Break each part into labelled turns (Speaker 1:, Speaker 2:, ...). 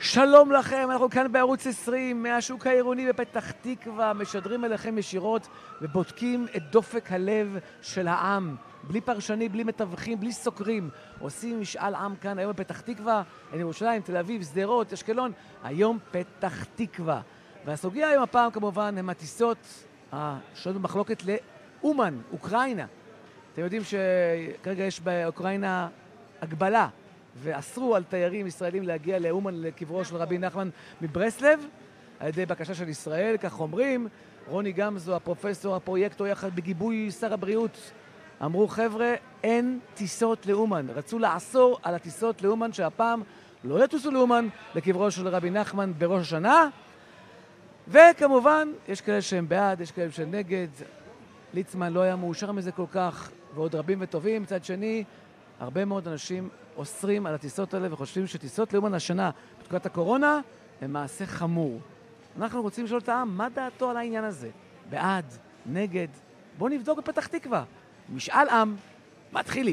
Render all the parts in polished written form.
Speaker 1: שלום לכם, אנחנו כאן בערוץ 20 מהשוק העירוני בפתח תקווה, משדרים אליכם ישירות ובודקים את דופק הלב של העם. בלי פרשנים, בלי מתווכים, בלי סוקרים. עושים משאל עם כאן היום בפתח תקווה, אין ירושלים, תל אביב, שדרות, אשקלון, היום פתח תקווה. והסוגיה היום הפעם כמובן הם הטיסות השנות במחלוקת לאומן, אוקראינה. אתם יודעים שכרגע יש באוקראינה הגבלה, ואסרו על תיירים ישראלים להגיע לאומן לקברו של רבי נחמן מברסלב, על ידי בקשה של ישראל, כך אומרים. רוני גמזו, הפרופסור, הפרויקטור, יחד בגיבוי שר הבריאות, אמרו חבר'ה, אין טיסות לאומן. רצו לאסור על הטיסות לאומן, שהפעם לא יטוסו לאומן לקברו של רבי נחמן בראש השנה. וכמובן, יש כאלה שהם בעד, יש כאלה שהם נגד. ליצמן לא היה מאושר מזה כל כך, ועוד רבים וטובים. מצד שני, הרבה מאוד אנשים אוסרים על הטיסות האלה וחושבים שטיסות לאומן השנה בתקופת הקורונה הם מעשה חמור. אנחנו רוצים לשאול את העם, מה דעתו על העניין הזה? בעד, נגד? בואו נבדוק בפתח תקווה. משאל עם, מתחילים.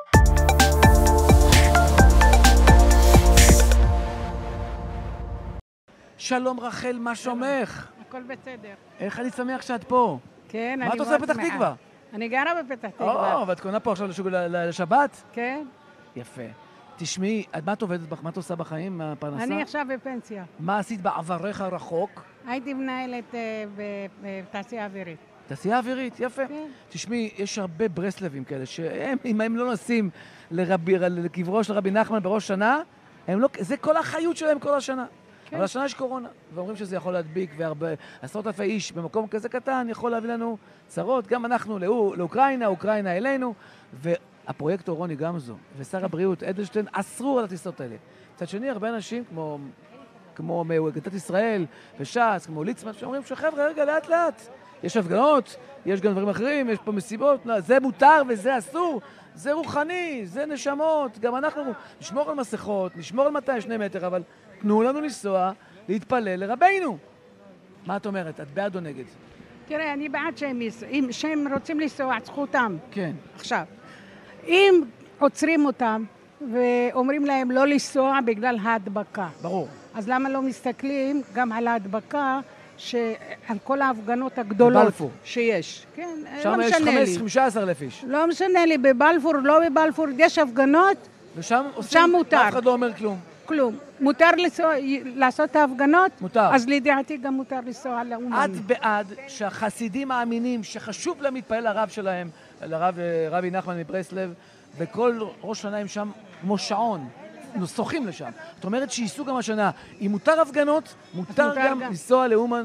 Speaker 2: שלום רחל, מה שומך?
Speaker 3: הכל בסדר.
Speaker 2: איך אני שמח שאת פה.
Speaker 3: כן,
Speaker 2: מה את עושה בפתח תקווה?
Speaker 3: אני גרה בפתח תקווה.
Speaker 2: ואת קונה פה עכשיו לשבת?
Speaker 3: כן.
Speaker 2: יפה. תשמעי, מה את עובדת, מה את עושה בחיים, הפרנסה?
Speaker 3: אני עכשיו בפנסיה.
Speaker 2: מה עשית בעברך הרחוק?
Speaker 3: הייתי מנהלת בתעשייה אווירית.
Speaker 2: תעשייה אווירית, יפה.
Speaker 3: כן.
Speaker 2: תשמעי, יש הרבה ברסלבים כאלה, שאם הם לא נוסעים לקברו של רבי נחמן בראש שנה, זה כל החיות שלהם כל השנה. כן. אבל השנה יש קורונה, ואומרים שזה יכול להדביק, ועשרות אלפי איש במקום כזה קטן יכול להביא לנו צרות, גם אנחנו לאוקראינה, אוקראינה אלינו, והפרויקטור רוני גמזו ושר הבריאות אדלשטיין אסרו על הטיסות האלה. מצד שני, הרבה אנשים כמו מאגודת ישראל וש"ס, כמו ליצמן, שאומרים שחבר'ה, רגע, לאט לאט, יש הפגנות, יש גם דברים אחרים, יש פה מסיבות, זה מותר וזה אסור, זה רוחני, זה נשמות, גם אנחנו נשמור על מסכות, נשמור על 200 מטר, אבל תנו לנו לנסוע, להתפלל לרבינו. מה את אומרת? את בעד או נגד?
Speaker 3: תראה, אני בעד שהם רוצים לנסוע, זכותם.
Speaker 2: כן.
Speaker 3: עכשיו, אם עוצרים אותם ואומרים להם לא לנסוע בגלל ההדבקה.
Speaker 2: ברור.
Speaker 3: אז למה לא מסתכלים גם על ההדבקה, על כל ההפגנות הגדולות
Speaker 2: בבלפור.
Speaker 3: שיש. כן,
Speaker 2: שם
Speaker 3: לא
Speaker 2: יש
Speaker 3: משנה לי.
Speaker 2: 15,000 איש.
Speaker 3: לא משנה לי, בבלפור, לא בבלפור, יש הפגנות,
Speaker 2: ושם
Speaker 3: שם מותר.
Speaker 2: אף אחד לא אומר כלום.
Speaker 3: כלום. מותר לעשות את ההפגנות?
Speaker 2: מותר.
Speaker 3: אז לדעתי גם מותר לנסוע לאומן.
Speaker 2: את בעד שהחסידים מאמינים שחשוב להם להתפעל לרב שלהם, רבי נחמן מברסלב, וכל ראש שנה הם שם כמו שעון, נוסחים לשם. זאת אומרת שייסעו גם השנה. אם מותר הפגנות, מותר גם לנסוע לאומן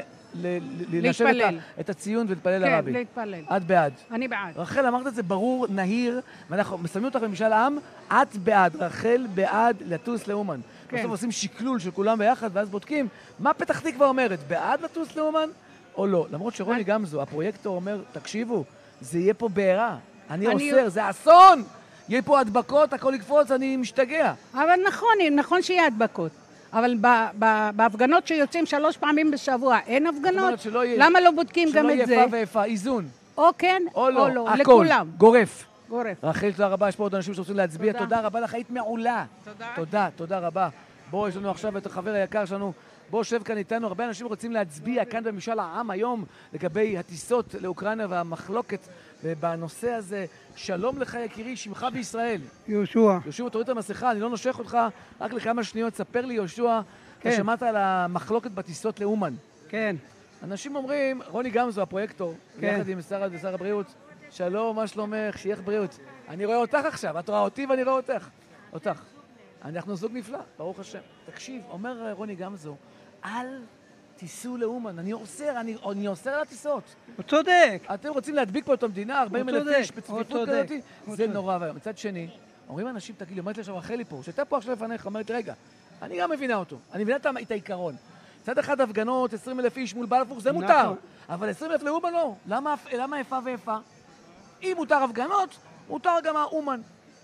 Speaker 3: להתפלל.
Speaker 2: את הציון ולהתפלל לרבי.
Speaker 3: כן, להתפלל.
Speaker 2: את בעד.
Speaker 3: אני בעד.
Speaker 2: רחל, אמרת את זה ברור, נהיר, ואנחנו מסיימים אותך במשאל העם, את בעד, רחל בעד לטוס לאומן.
Speaker 3: כן.
Speaker 2: בסוף עושים שקלול של כולם ביחד, ואז בודקים מה פתח תקווה אומרת, בעד לטוס לאומן או לא? למרות שרוני גמזו, הפרויקטור, אומר, תקשיבו, זה יהיה פה בעירה, אני אוסר, זה אסון! יהיה פה הדבקות, הכל יקפוץ, אני משתגע.
Speaker 3: אבל נכון שיהיה הדבקות. אבל בהפגנות שיוצאים 3 פעמים בשבוע, אין הפגנות? למה לא בודקים גם את זה?
Speaker 2: שלא יהיה איפה ואיפה, איזון.
Speaker 3: או כן, או לא,
Speaker 2: הכל,
Speaker 3: לכולם.
Speaker 2: גורף.
Speaker 3: גורף.
Speaker 2: רחל, תודה רבה, יש פה עוד אנשים שרוצים להצביע. תודה רבה לך, היית מעולה. תודה רבה. בואו, יש לנו עכשיו את החבר היקר שלנו. בואו, שב כאן איתנו. הרבה אנשים רוצים להצביע כאן במשאל העם היום לגבי הטיסות לאוקראינה והמחלוקת בנושא הזה. שלום לך יקירי, שמך בישראל.
Speaker 4: יהושע.
Speaker 2: יהושע, תוריד את המסכה, אני לא נושך אותך רק לכמה שניות. ספר לי, יהושע, אתה שמעת על המחלוקת בטיסות לאומן.
Speaker 4: כן.
Speaker 2: אנשים אומרים, רוני גמזו, הפרויקטור, יחד עם שר הבריאות, שלום, מה שלומך, שיהיה בריאות. אני רואה אותך עכשיו, את רואה אותי ואני רואה אותך. אנחנו זוג נפלא, ברוך השם. תקשיב, אומר רוני גמזו, אל תיסעו לאומן, אני אוסר על הטיסות.
Speaker 4: הוא צודק.
Speaker 2: אתם רוצים להדביק פה את המדינה, 40,000 איש בצפיפות כזאת? זה נורא והיום. מצד שני, אומרים אנשים, תגיד לי, אומרת לי עכשיו רחלי פה, שהייתה פה עכשיו לפניך, אומרת, רגע, אני גם מבינה אותו, אני מבינה את העיקרון. צד אחד הפגנות, 20,000 איש מול בלפור, זה מותר. אבל 20,000 לאומן לא. למה איפה ואיפה? אם מותר הפגנות, מותר גם האומן.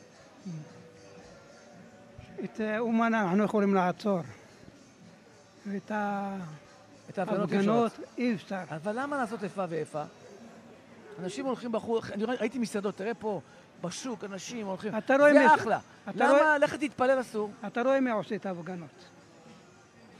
Speaker 4: את אומן אנחנו יכולים לעצור. ואת ההפגנות אי אפשר.
Speaker 2: אבל למה לעשות איפה ואיפה? אנשים הולכים בחוץ, אני ראיתי מסעדות, תראה פה, בשוק, אנשים הולכים, זה אחלה. למה ללכת להתפלל אסור?
Speaker 4: אתה רואה מי עושה את ההפגנות.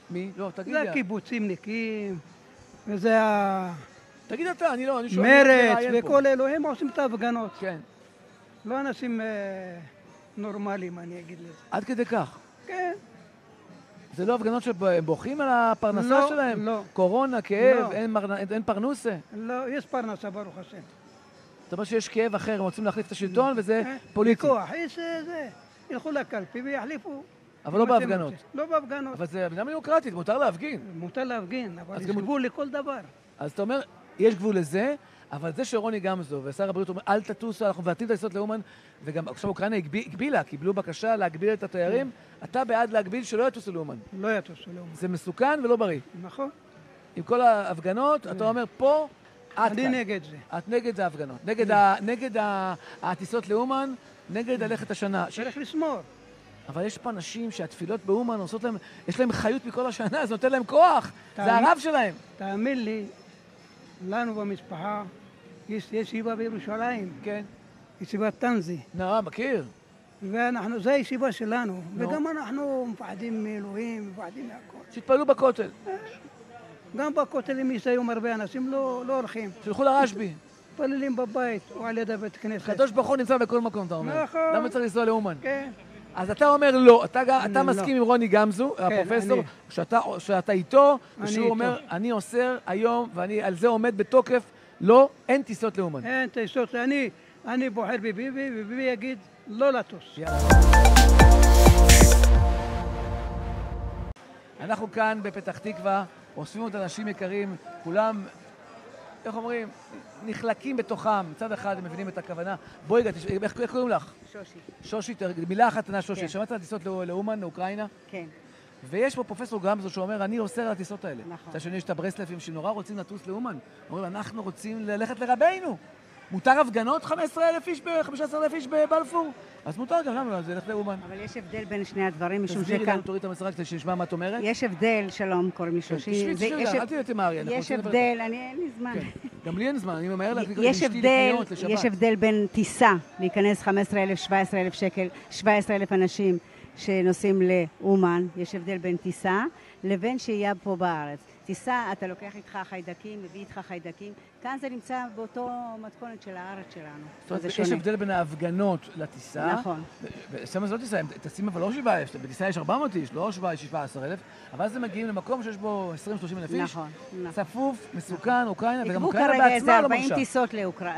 Speaker 2: מי? לא, תגיד
Speaker 4: זה
Speaker 2: לי.
Speaker 4: הקיבוצים נקים, וזה
Speaker 2: תגיד אתה, אני שואל.
Speaker 4: מרץ וכל אלו, הם עושים את ההפגנות.
Speaker 2: כן.
Speaker 4: לא אנשים נורמליים, אני אגיד לזה.
Speaker 2: עד כדי כך.
Speaker 4: כן.
Speaker 2: זה לא הפגנות שהם בוכים על הפרנסה שלהם?
Speaker 4: לא.
Speaker 2: קורונה, כאב,
Speaker 4: לא.
Speaker 2: אין פרנסה?
Speaker 4: לא, יש פרנסה, ברוך השם.
Speaker 2: זאת אומרת שיש כאב אחר, הם רוצים להחליף את השלטון וזה פוליטי.
Speaker 4: בכוח, יש זה. ילכו לקלפי ויחליפו.
Speaker 2: אבל לא בהפגנות.
Speaker 4: לא בהפגנות.
Speaker 2: אבל זה מדינה דמוקרטית, מותר להפגין.
Speaker 4: מותר להפגין, אבל יש גבול לכל דבר.
Speaker 2: אז אתה אומר, יש גבול לזה, אבל זה שרוני גמזו ושר הבריאות אומר, אל תטוסו, אנחנו מבטלים את הטיסות לאומן, וגם עכשיו אוקראינה הגבילה, קיבלו בקשה להגביל את התיירים, אתה בעד להגביל שלא יטוסו לאומן.
Speaker 4: לא יטוסו לאומן.
Speaker 2: זה מסוכן ולא בריא.
Speaker 4: נכון.
Speaker 2: עם כל ההפגנות, אתה אומר, פה, את כאן.
Speaker 4: אני נגד זה.
Speaker 2: את נגד ההפגנות. נגד הטיסות לאומן, נגד ללכת השנה.
Speaker 4: צריך לשמור.
Speaker 2: אבל יש פה אנשים שהתפילות באומן עושות להם, יש להם חיות מכל השנה, זה נותן להם כוח, זה הרב שלהם.
Speaker 4: תאמין לי, לנו במשפחה יש ישיבה בירושלים.
Speaker 2: כן.
Speaker 4: ישיבת טנזי.
Speaker 2: מכיר.
Speaker 4: זו הישיבה שלנו, וגם אנחנו מפחדים מאלוהים, מפחדים מהכל.
Speaker 2: שהתפללו בכותל.
Speaker 4: גם בכותל, אם יש היום הרבה אנשים, לא הולכים.
Speaker 2: שילכו לרשב"י.
Speaker 4: מתפללים בבית או על יד הבית כנסת.
Speaker 2: הקדוש ברוך הוא נמצא בכל מקום, אתה אומר.
Speaker 4: נכון.
Speaker 2: למה צריך לנסוע לאומן?
Speaker 4: כן.
Speaker 2: אז אתה אומר לא, אתה מסכים עם רוני גמזו, הפרופסור, שאתה איתו, ושהוא אומר, אני אוסר היום, ואני על זה עומד בתוקף, לא, אין טיסות לאומן.
Speaker 4: אין טיסות, אני בוחר בביבי, וביבי יגיד לא לטוס.
Speaker 2: אנחנו כאן בפתח תקווה, אוספים עוד אנשים יקרים, כולם, איך אומרים, נחלקים בתוכם, מצד אחד הם מבינים את הכוונה. בואי, איך קוראים לך?
Speaker 5: שושי.
Speaker 2: שושי, מילה אחת קטנה שושי.
Speaker 5: כן.
Speaker 2: שמעת על טיסות לאומן, לאוקראינה?
Speaker 5: כן.
Speaker 2: ויש פה פרופסור גמזו שאומר, אני אוסר על הטיסות האלה.
Speaker 5: נכון.
Speaker 2: מצד שני יש את הברסלבים שנורא רוצים לטוס לאומן. אומרים, אנחנו רוצים ללכת לרבינו. מותר הפגנות 15,000 איש בבלפור? אז מותר גם, למה? זה ילך לאומן.
Speaker 5: אבל יש הבדל בין שני הדברים, משום
Speaker 2: תסבירי
Speaker 5: שכאן...
Speaker 2: לנו, תוריד את המסרה כדי שנשמע מה את אומרת.
Speaker 5: יש הבדל, שלום, קוראים לי שושי.
Speaker 2: אל תהיה תמהרי, אנחנו
Speaker 5: יש
Speaker 2: רוצים לדבר.
Speaker 5: הבדל, אין לי זמן.
Speaker 2: גם לי אין זמן, אני ממהר להקליט לשבת.
Speaker 5: יש הבדל בין טיסה, להיכנס 15,000, 17,000 שקל, 17,000 אנשים שנוסעים לאומן, יש הבדל בין טיסה לבין שהייה פה בארץ. טיסה, אתה לוקח איתך חיידקים, מביא איתך חיידקים, כאן זה נמצא באותו מתכונת של הארץ שלנו.
Speaker 2: זאת אומרת, יש הבדל בין ההפגנות לטיסה.
Speaker 5: נכון.
Speaker 2: ושם זה לא טיסה, הם טסים אבל לא 7,000, בטיסה יש 400 איש, לא 17,000, אבל אז הם מגיעים למקום שיש בו 20-30 אלף איש.
Speaker 5: נכון.
Speaker 2: צפוף, מסוכן, אוקראינה, וגם
Speaker 5: יקבו
Speaker 2: אוקראינה
Speaker 5: כרגע איזה
Speaker 2: בעצמה לא
Speaker 5: 40
Speaker 2: מרשה.
Speaker 5: טיסות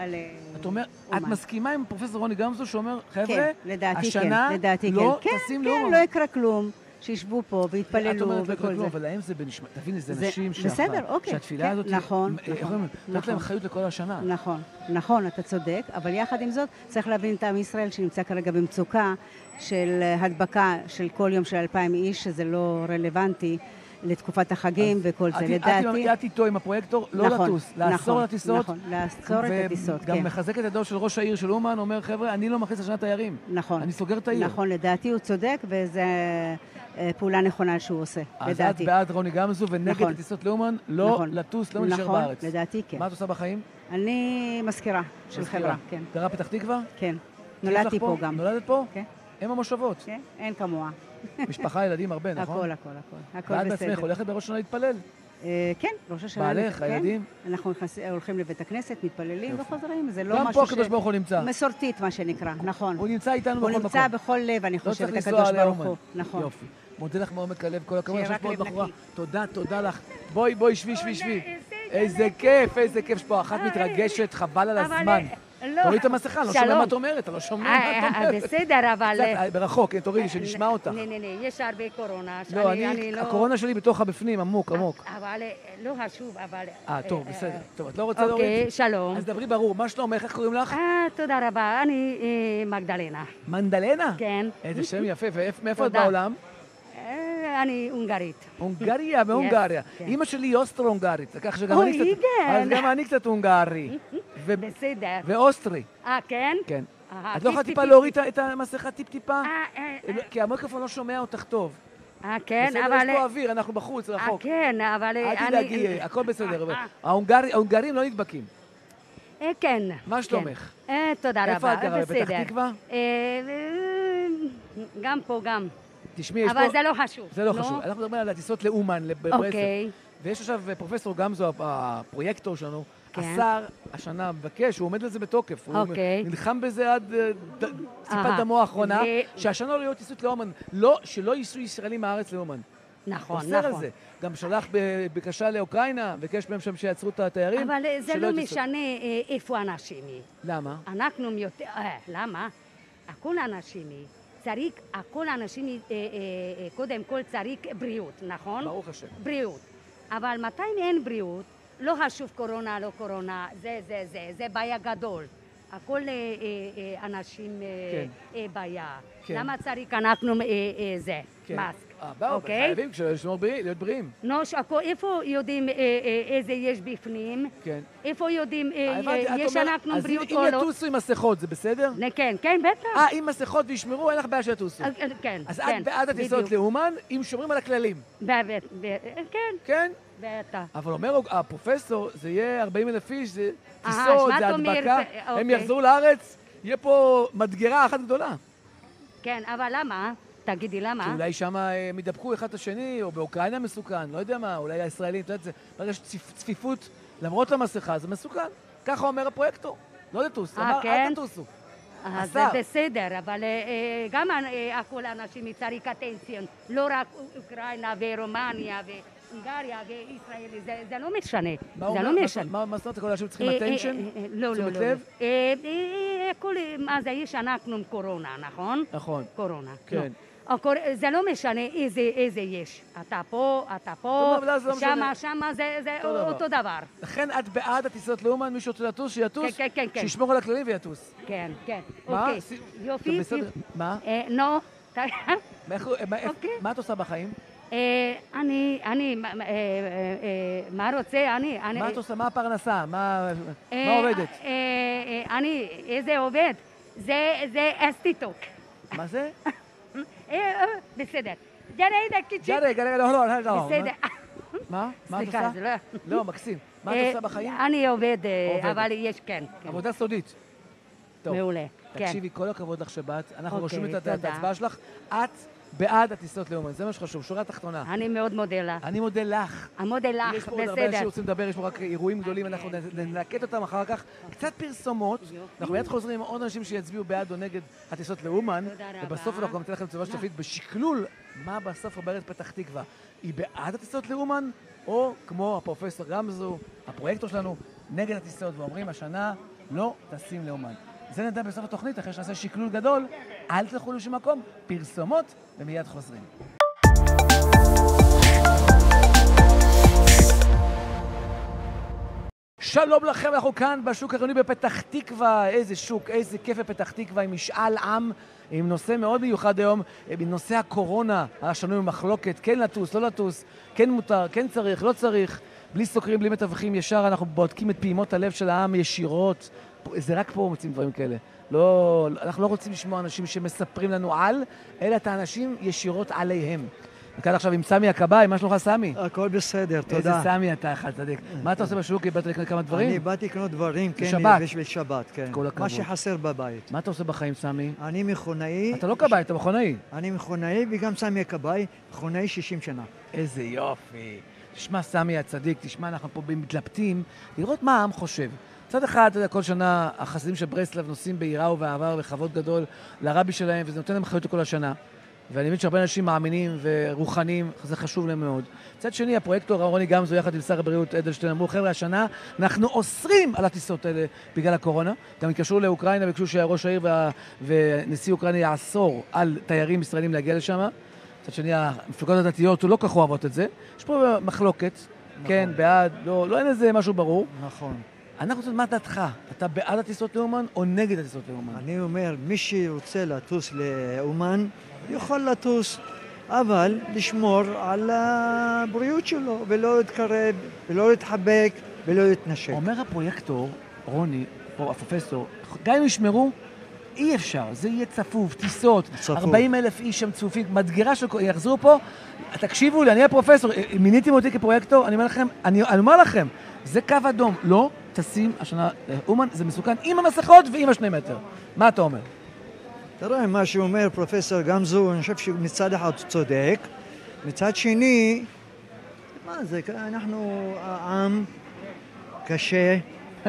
Speaker 2: את אומרת, את מסכימה עם פרופסור רוני גמזו שאומר, חבר'ה,
Speaker 5: לדעתי
Speaker 2: השנה
Speaker 5: כן,
Speaker 2: לא טסים לאומן.
Speaker 5: כן, לא יקרה כלום. שישבו פה והתפללו וכל זה.
Speaker 2: את אומרת לא יקרה כלום, אבל להם זה בנשמע, תביני, זה נשים שהתפילה הזאת, נותנת להם חיות לכל השנה.
Speaker 5: נכון, אתה צודק, אבל יחד עם זאת צריך להבין את עם ישראל שנמצא כרגע במצוקה של הדבקה של כל יום של 2,000 איש, שזה לא רלוונטי לתקופת החגים וכל זה. לדעתי...
Speaker 2: את איתו עם הפרויקטור, לא לטוס, לאסור לטיסות.
Speaker 5: נכון, לאסור את הטיסות, כן.
Speaker 2: וגם מחזק את ידו של ראש העיר של אומן, אומר, חבר'ה, אני לא מכניס השנה תיירים.
Speaker 5: נכון.
Speaker 2: אני סוגר את העיר.
Speaker 5: נכון, לדעתי הוא צודק, וזו פעולה נכונה שהוא עושה, לדעתי.
Speaker 2: אז את בעד רוני גמזו ונגד הטיסות לאומן, לא לטוס, לא נשאר בארץ.
Speaker 5: נכון, לדעתי כן.
Speaker 2: מה את עושה בחיים?
Speaker 5: אני מזכירה של חברה, כן.
Speaker 2: גרה פתח תקווה?
Speaker 5: כן. נולדתי פה גם.
Speaker 2: נולדת פה?
Speaker 5: כן.
Speaker 2: אם המושבות?
Speaker 5: כן, אין כמוה.
Speaker 2: משפחה, ילדים הרבה, נכון?
Speaker 5: הכל בסדר.
Speaker 2: ואת בעצמך הולכת בראש השנה להתפלל?
Speaker 5: כן, ראש השנה.
Speaker 2: בעלך, הילדים?
Speaker 5: אנחנו הולכים לבית הכנסת, מתפללים וחוזרים, זה לא משהו
Speaker 2: גם פה הקדוש ברוך הוא נמצא.
Speaker 5: מסורתית, מה שנקרא, נכון.
Speaker 2: הוא נמצא איתנו בכל מקום.
Speaker 5: הוא נמצא בכל לב, אני חושבת, הקדוש ברוך הוא. נכון.
Speaker 2: יופי. מודה לך מעומק הלב, כל הכבוד, יש פה עוד בחורה. תודה לך. בואי, שבי. איזה כיף, יש פה אחת מתרגשת, חבל על הזמן. תורידי את המסכה, לא שומע מה את אומרת, אתה לא שומע מה את אומרת.
Speaker 5: בסדר, אבל...
Speaker 2: קצת, ברחוק, תורידי, שנשמע אותך.
Speaker 5: יש הרבה קורונה.
Speaker 2: לא, הקורונה שלי בתוך הבפנים, עמוק.
Speaker 5: אבל לא חשוב, אבל...
Speaker 2: טוב, בסדר. טוב, את לא רוצה להוריד?
Speaker 5: אוקיי, שלום.
Speaker 2: אז דברי ברור, מה שלומך, איך קוראים לך?
Speaker 5: תודה רבה, אני מגדלנה.
Speaker 2: מנדלנה?
Speaker 5: כן.
Speaker 2: איזה שם יפה, ומאיפה את בעולם?
Speaker 5: אני הונגרית.
Speaker 2: הונגריה, בהונגריה. אימא שלי היא אוסטרו-הונגרית, כך שגם אני קצת... אז גם אני קצת הונגרי.
Speaker 5: בסדר.
Speaker 2: ואוסטרי.
Speaker 5: כן?
Speaker 2: כן. את לא יכולה טיפה להוריד את המסכה טיפ-טיפה? כי המיקרופון לא שומע אותך טוב.
Speaker 5: כן, אבל...
Speaker 2: בסדר, יש פה אוויר, אנחנו בחוץ, רחוק.
Speaker 5: כן, אבל...
Speaker 2: אל תדאגי, הכל בסדר. ההונגרים לא נדבקים.
Speaker 5: כן.
Speaker 2: מה שלומך?
Speaker 5: תודה רבה.
Speaker 2: איפה את גרה? בפתח תקווה?
Speaker 5: גם פה, גם.
Speaker 1: תשמעי, יש פה...
Speaker 3: אבל זה לא חשוב.
Speaker 1: זה לא חשוב. אנחנו מדברים על הטיסות לאומן, לברסלב.
Speaker 3: אוקיי.
Speaker 1: ויש עכשיו פרופסור גמזו, הפרויקטור שלנו,
Speaker 3: כן.
Speaker 1: השר השנה מבקש, הוא עומד לזה בתוקף.
Speaker 3: אוקיי.
Speaker 1: הוא נלחם בזה עד ציפת דמו האחרונה, שהשנה לא יהיו טיסות לאומן, שלא ייסעו ישראלים מהארץ לאומן.
Speaker 3: נכון,
Speaker 1: אוסר על
Speaker 3: נכון.
Speaker 1: זה. גם שלח בקשה לאוקראינה, ביקש מהם שם שיעצרו את התיירים.
Speaker 3: אבל זה לא משנה איפה אנשים.
Speaker 1: למה?
Speaker 3: אנחנו יותר... למה? הכל אנשים. צריך, הכל אנשים, קודם כל צריך בריאות, נכון?
Speaker 1: ברוך השם.
Speaker 3: בריאות. אבל מתי אין בריאות, לא חשוב קורונה, לא קורונה, זה בעיה גדול. הכל אנשים בעיה. למה צריך אנחנו זה, מאסק?
Speaker 1: ברור, חייבים לשמור להיות בריאים.
Speaker 3: נו, איפה יודעים איזה יש בפנים?
Speaker 1: כן.
Speaker 3: איפה יודעים יש אנחנו בריאות או
Speaker 1: אז
Speaker 3: לא?
Speaker 1: אם יטוסו עם מסכות, זה בסדר?
Speaker 3: כן, כן, בטח.
Speaker 1: עם מסכות וישמרו, אין לך בעיה שיטוסו.
Speaker 3: כן, כן.
Speaker 1: אז את בעד הטיסות לאומן, אם שומרים על הכללים.
Speaker 3: כן.
Speaker 1: כן?
Speaker 3: בטח.
Speaker 1: אבל אומר הפרופסור, זה יהיה 40,000 איש, זה טיסות, זה הדבקה, הם יחזרו לארץ, יהיה פה מדגרה אחת גדולה.
Speaker 3: כן, אבל למה? תגידי למה?
Speaker 1: כי אולי שם הם ידבקו אחד את השני, או באוקראינה מסוכן, לא יודע מה, אולי הישראלים, אתה יודע, ברגע יש צפיפות, למרות המסכה, זה מסוכן. ככה אומר הפרויקטור, לא לטוס, אמר, אל תטוסו.
Speaker 3: זה בסדר, אבל גם הכל אנשים צריך אטנציון, לא רק אוקראינה ורומניה והונגריה וישראל, זה לא משנה, זה לא משנה.
Speaker 1: מה זאת אומרת, כל האנשים צריכים אטנשן?
Speaker 3: לא, לא, לא. מה זה, יש אנחנו עם קורונה, נכון?
Speaker 1: נכון.
Speaker 3: קורונה.
Speaker 1: כן.
Speaker 3: זה לא משנה איזה יש. אתה פה, שמה, זה אותו דבר.
Speaker 1: לכן את בעד הטיסות לאומן, מישהו רוצה לטוס, שיטוס, שישמור על הכללים ויטוס.
Speaker 3: כן, כן.
Speaker 1: מה?
Speaker 3: יופי.
Speaker 1: מה?
Speaker 3: נו.
Speaker 1: מה את עושה בחיים?
Speaker 3: מה רוצה?
Speaker 1: מה את עושה? מה הפרנסה? מה עובדת?
Speaker 3: איזה עובד? זה אסטיטוק.
Speaker 1: מה זה?
Speaker 3: בסדר. רגע,
Speaker 1: לא.
Speaker 3: בסדר.
Speaker 1: מה? מה את עושה? לא, מקסים. מה את עושה בחיים?
Speaker 3: אני עובד, אבל יש, כן.
Speaker 1: עבודה סודית.
Speaker 3: מעולה.
Speaker 1: תקשיבי, כל הכבוד לך שבאת. אנחנו רושמים את ההצבעה שלך. את בעד הטיסות לאומן, זה מה שחשוב, שורה תחתונה.
Speaker 3: אני מאוד מודה לך.
Speaker 1: אני מודה לך.
Speaker 3: מודה לך, בסדר.
Speaker 1: יש פה עוד הרבה אנשים שרוצים לדבר, יש פה רק אירועים גדולים, אנחנו נלקט אותם אחר כך. קצת פרסומות, אנחנו מיד חוזרים עם עוד אנשים שיצביעו בעד או נגד הטיסות לאומן, ובסוף אנחנו גם ניתן לכם תשובה שתפית בשקלול מה בסוף אומרת פתח תקווה. היא בעד הטיסות לאומן, או כמו הפרופסור גמזו, הפרויקטור שלנו, נגד הטיסות, ואומרים השנה לא טסים לאומן. זה נדע בסוף התוכנית, אחרי שנעשה שקלול גדול, אל תלכו לשום מקום, פרסומות, ומיד חוזרים. שלום לכם, אנחנו כאן בשוק העירוני בפתח תקווה. איזה שוק, איזה כיף בפתח תקווה, עם משאל עם, עם נושא מאוד מיוחד היום, בנושא הקורונה, השנוי במחלוקת, כן לטוס, לא לטוס, כן מותר, כן צריך, לא צריך, בלי סוקרים, בלי מתווכים, ישר אנחנו בודקים את פעימות הלב של העם ישירות. זה רק פה מוצאים דברים כאלה. לא, אנחנו לא רוצים לשמוע אנשים שמספרים לנו על, אלא את האנשים ישירות עליהם. וכאן עכשיו עם סמי הקבאי, מה שלומך סמי?
Speaker 6: הכל בסדר, תודה.
Speaker 1: איזה סמי אתה אחד, צדיק. מה אתה עושה בשוק? באת לקנות כמה דברים?
Speaker 6: אני באתי לקנות דברים, כן, בשביל שבת, כן. מה שחסר בבית.
Speaker 1: מה אתה עושה בחיים, סמי?
Speaker 6: אני מכונאי.
Speaker 1: אתה לא קבאי, אתה מכונאי.
Speaker 6: אני מכונאי וגם סמי הקבאי, מכונאי 60 שנה.
Speaker 1: איזה יופי. תשמע, סמי הצדיק, תשמע, אנחנו פה מתלבטים, לראות מה העם חושב. מצד אחד, אתה יודע, כל שנה החסידים של ברסלב נוסעים ביראה ובעבר וכבוד גדול לרבי שלהם, וזה נותן להם אחריות כל השנה. ואני מבין שהרבה אנשים מאמינים ורוחניים, זה חשוב להם מאוד. מצד שני, הפרויקטור רוני גמזו יחד עם שר הבריאות אדלשטיין אמרו, חבר'ה, השנה אנחנו אוסרים על הטיסות האלה בגלל הקורונה. גם התקשרו לאוקראינה, ביקשו שראש העיר ונשיא אוקראינה יאסור על תיירים ישראלים להגיע לשם. מצד שני, המפלגות הדתיות לא כך אוהבות את זה. יש פה מחלוקת, כן, בעד, לא אין איזה משהו ברור.
Speaker 6: נכון.
Speaker 1: אנחנו רוצים, מה דעתך? אתה בעד הטיסות לאומן או נגד הטיסות לאומן?
Speaker 6: אני אומר, מי שרוצה לטוס לאומן, יכול לטוס, אבל לשמור על הבריאות שלו, ולא להתקרב, ולא להתחבק, ולא להתנשק.
Speaker 1: אומר הפרויקטור, רוני, או הפרופסור, גם אם ישמרו, אי אפשר, זה יהיה צפוף, טיסות, 40,000 איש שם צפופים, מדגרה שיחזרו פה, תקשיבו לי, אני הפרופסור, מיניתם אותי כפרויקטור, אני אומר לכם, זה קו אדום, לא תשים השנה אומן, זה מסוכן עם המסכות ועם 2 מטר. מה אתה אומר?
Speaker 6: תראה, מה שאומר פרופסור גמזו, אני חושב שמצד אחד הוא צודק, מצד שני, מה זה, אנחנו עם קשה,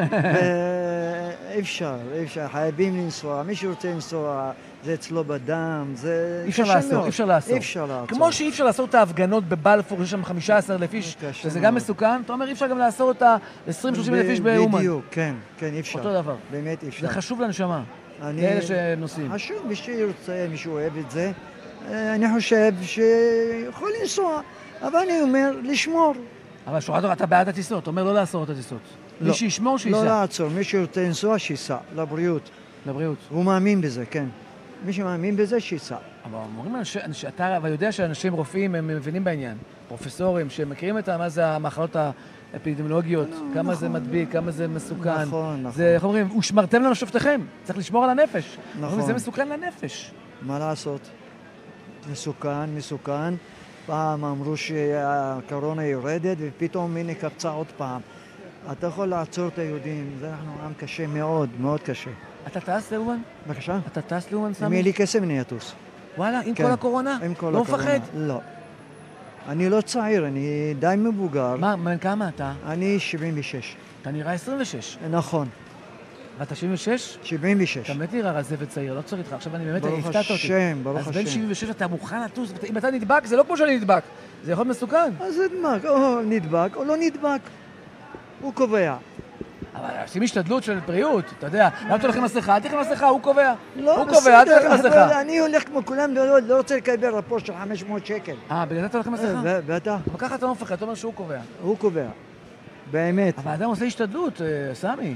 Speaker 6: אפשר, חייבים לנסוע, מי שרוצה לנסוע, זה אצלו בדם, זה
Speaker 2: אי אפשר לעשות. כמו שאי אפשר לעשות את ההפגנות בבלפור, יש שם 15,000 איש, שזה גם מסוכן, אתה אומר, אי אפשר גם לעשות את ה-20-30,000 איש באומן.
Speaker 6: בדיוק, כן, אפשר.
Speaker 2: אותו דבר.
Speaker 6: באמת אפשר.
Speaker 2: זה חשוב לנשמה, לאלה שנוסעים.
Speaker 6: חשוב, מי שירצה, מי שאוהב את זה, אני חושב שיכול לנסוע, אבל אני אומר, לשמור.
Speaker 2: אבל שורה, אתה בעד הטיסות, אתה אומר לא לעצור את הטיסות. מי שישמור, שייסע.
Speaker 6: לא לעצור, מי שירצה לנסוע, שייסע, לבריאות.
Speaker 2: לבריאות.
Speaker 6: הוא מאמין בזה, כן. מי שמאמין בזה, שייסע.
Speaker 2: אבל אומרים שאתה יודע שאנשים רופאים, הם מבינים בעניין. פרופסורים שמכירים מה זה המחלות האפידמיולוגיות, כמה זה מדביק, כמה זה מסוכן.
Speaker 6: נכון.
Speaker 2: זה, איך אומרים, ושמרתם לנפשותיכם. צריך לשמור על הנפש.
Speaker 6: נכון.
Speaker 2: זה מסוכן לנפש.
Speaker 6: מה לעשות? מסוכן. פעם אמרו שהקורונה יורדת, ופתאום הנה קפצה עוד פעם. אתה יכול לעצור את היהודים, זה אנחנו עם קשה מאוד, מאוד קשה.
Speaker 2: אתה טס לאומן?
Speaker 6: בבקשה?
Speaker 2: אתה טס לאומן, סמי?
Speaker 6: אם יהיה לי כסף אני אטוס.
Speaker 2: וואלה, עם כל הקורונה?
Speaker 6: עם כל
Speaker 2: לא
Speaker 6: הקורונה.
Speaker 2: מפחד?
Speaker 6: לא. אני לא צעיר, אני די מבוגר.
Speaker 2: מה, כמה אתה?
Speaker 6: אני 76.
Speaker 2: אתה נראה 26.
Speaker 6: נכון.
Speaker 2: ואתה 76?
Speaker 6: 76.
Speaker 2: אתה באמת נראה רזה וצעיר, לא צריך איתך. עכשיו אני באמת הפתעת אותי.
Speaker 6: ברוך השם.
Speaker 2: אז בין 76 אתה מוכן לטוס, אם אתה נדבק, זה לא כמו שאני נדבק. זה יכול להיות מסוכן.
Speaker 6: אז זה או נדבק או לא נדבק. הוא קובע.
Speaker 2: אבל עושים השתדלות של בריאות, אתה יודע. למה אתה הולך עם מסכה? אל תלך עם מסכה, הוא קובע.
Speaker 6: לא,
Speaker 2: הוא קובע, אל תלך עם מסכה.
Speaker 6: אני הולך כמו כולם, לא רוצה לקבל רפורט של 500 שקל.
Speaker 2: בגלל זה אתה הולך עם מסכה?
Speaker 6: בטח.
Speaker 2: אבל ככה אתה לא מפחד, אתה אומר שהוא קובע.
Speaker 6: הוא קובע. באמת.
Speaker 2: אבל האדם עושה השתדלות, סמי.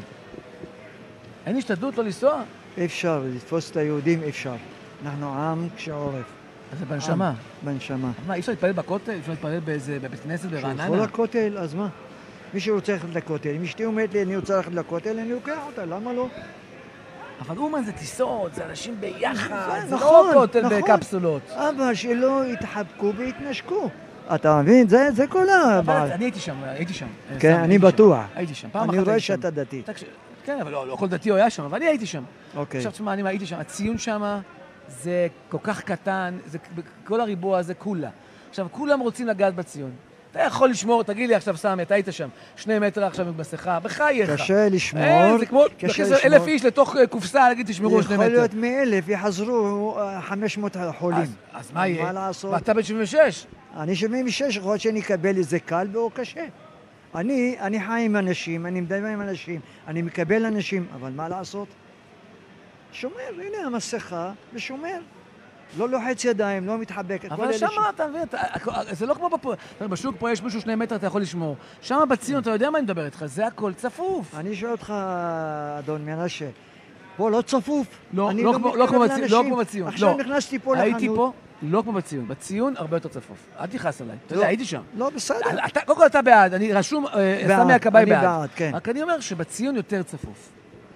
Speaker 2: אין השתדלות לא לנסוע?
Speaker 6: אפשר, לתפוס את היהודים אפשר. אנחנו עם כשעורף.
Speaker 2: אז זה בנשמה.
Speaker 6: בנשמה.
Speaker 2: מה, אי אפשר להתפלל בכותל? אי אפשר להתפלל בבית כנסת ברעננה?
Speaker 6: שילכו לכותל, אז מה? מי שרוצה ללכת לכותל, אם אשתי אומרת לי אני רוצה ללכת לכותל, אני לוקח אותה, למה לא?
Speaker 2: אבל אומן זה טיסות, זה אנשים ביחד, זה
Speaker 6: נכון,
Speaker 2: לא כותל בקפסולות.
Speaker 6: אבל שלא יתחבקו ויתנשקו. אתה מבין? זה כל הבעל.
Speaker 2: אני הייתי שם.
Speaker 6: כן, אני בטוח.
Speaker 2: הייתי שם.
Speaker 6: אני רואה שאתה דתי.
Speaker 2: כן, אבל לא כל דתי היה שם, אבל אני הייתי שם.
Speaker 6: אוקיי.
Speaker 2: עכשיו תשמע, אני הייתי שם, הציון שם זה כל כך קטן, כל הריבוע זה כולה. עכשיו, כולם רוצים לגעת בציון. אתה יכול לשמור, תגיד לי עכשיו סמי, אתה היית שם 2 מטר עכשיו עם מסכה, בחייך.
Speaker 6: קשה לשמור.
Speaker 2: זה כמו 1,000 איש לתוך קופסה, להגיד תשמרו 2 מטר.
Speaker 6: יכול להיות 1,000 יחזרו 500 חולים.
Speaker 2: אז מה יהיה?
Speaker 6: מה לעשות?
Speaker 2: ואתה בן 76.
Speaker 6: אני 76, יכול להיות שאני אקבל איזה קל או קשה. אני חי עם אנשים, אני מדבר עם אנשים, אני מקבל אנשים, אבל מה לעשות? שומר, הנה המסכה, ושומר. לא לוחץ ידיים, לא מתחבק.
Speaker 2: אבל שם אתה מבין, זה לא כמו בשוק פה יש מישהו 2 מטר, אתה יכול לשמור. שם בציון, אתה יודע מה אני מדבר איתך, זה הכל צפוף.
Speaker 6: אני שואל אותך, אדון מנשה, פה לא צפוף?
Speaker 2: לא כמו בציון.
Speaker 6: עכשיו נכנסתי פה לחנות.
Speaker 2: הייתי פה, לא כמו בציון. בציון הרבה יותר צפוף. אל תכעס עליי. אתה יודע, הייתי שם.
Speaker 6: לא, בסדר.
Speaker 2: קודם כל אתה בעד, אני רשום, סמי הכבאי בעד.
Speaker 6: אני בעד, כן.
Speaker 2: רק אני אומר שבציון יותר צפוף.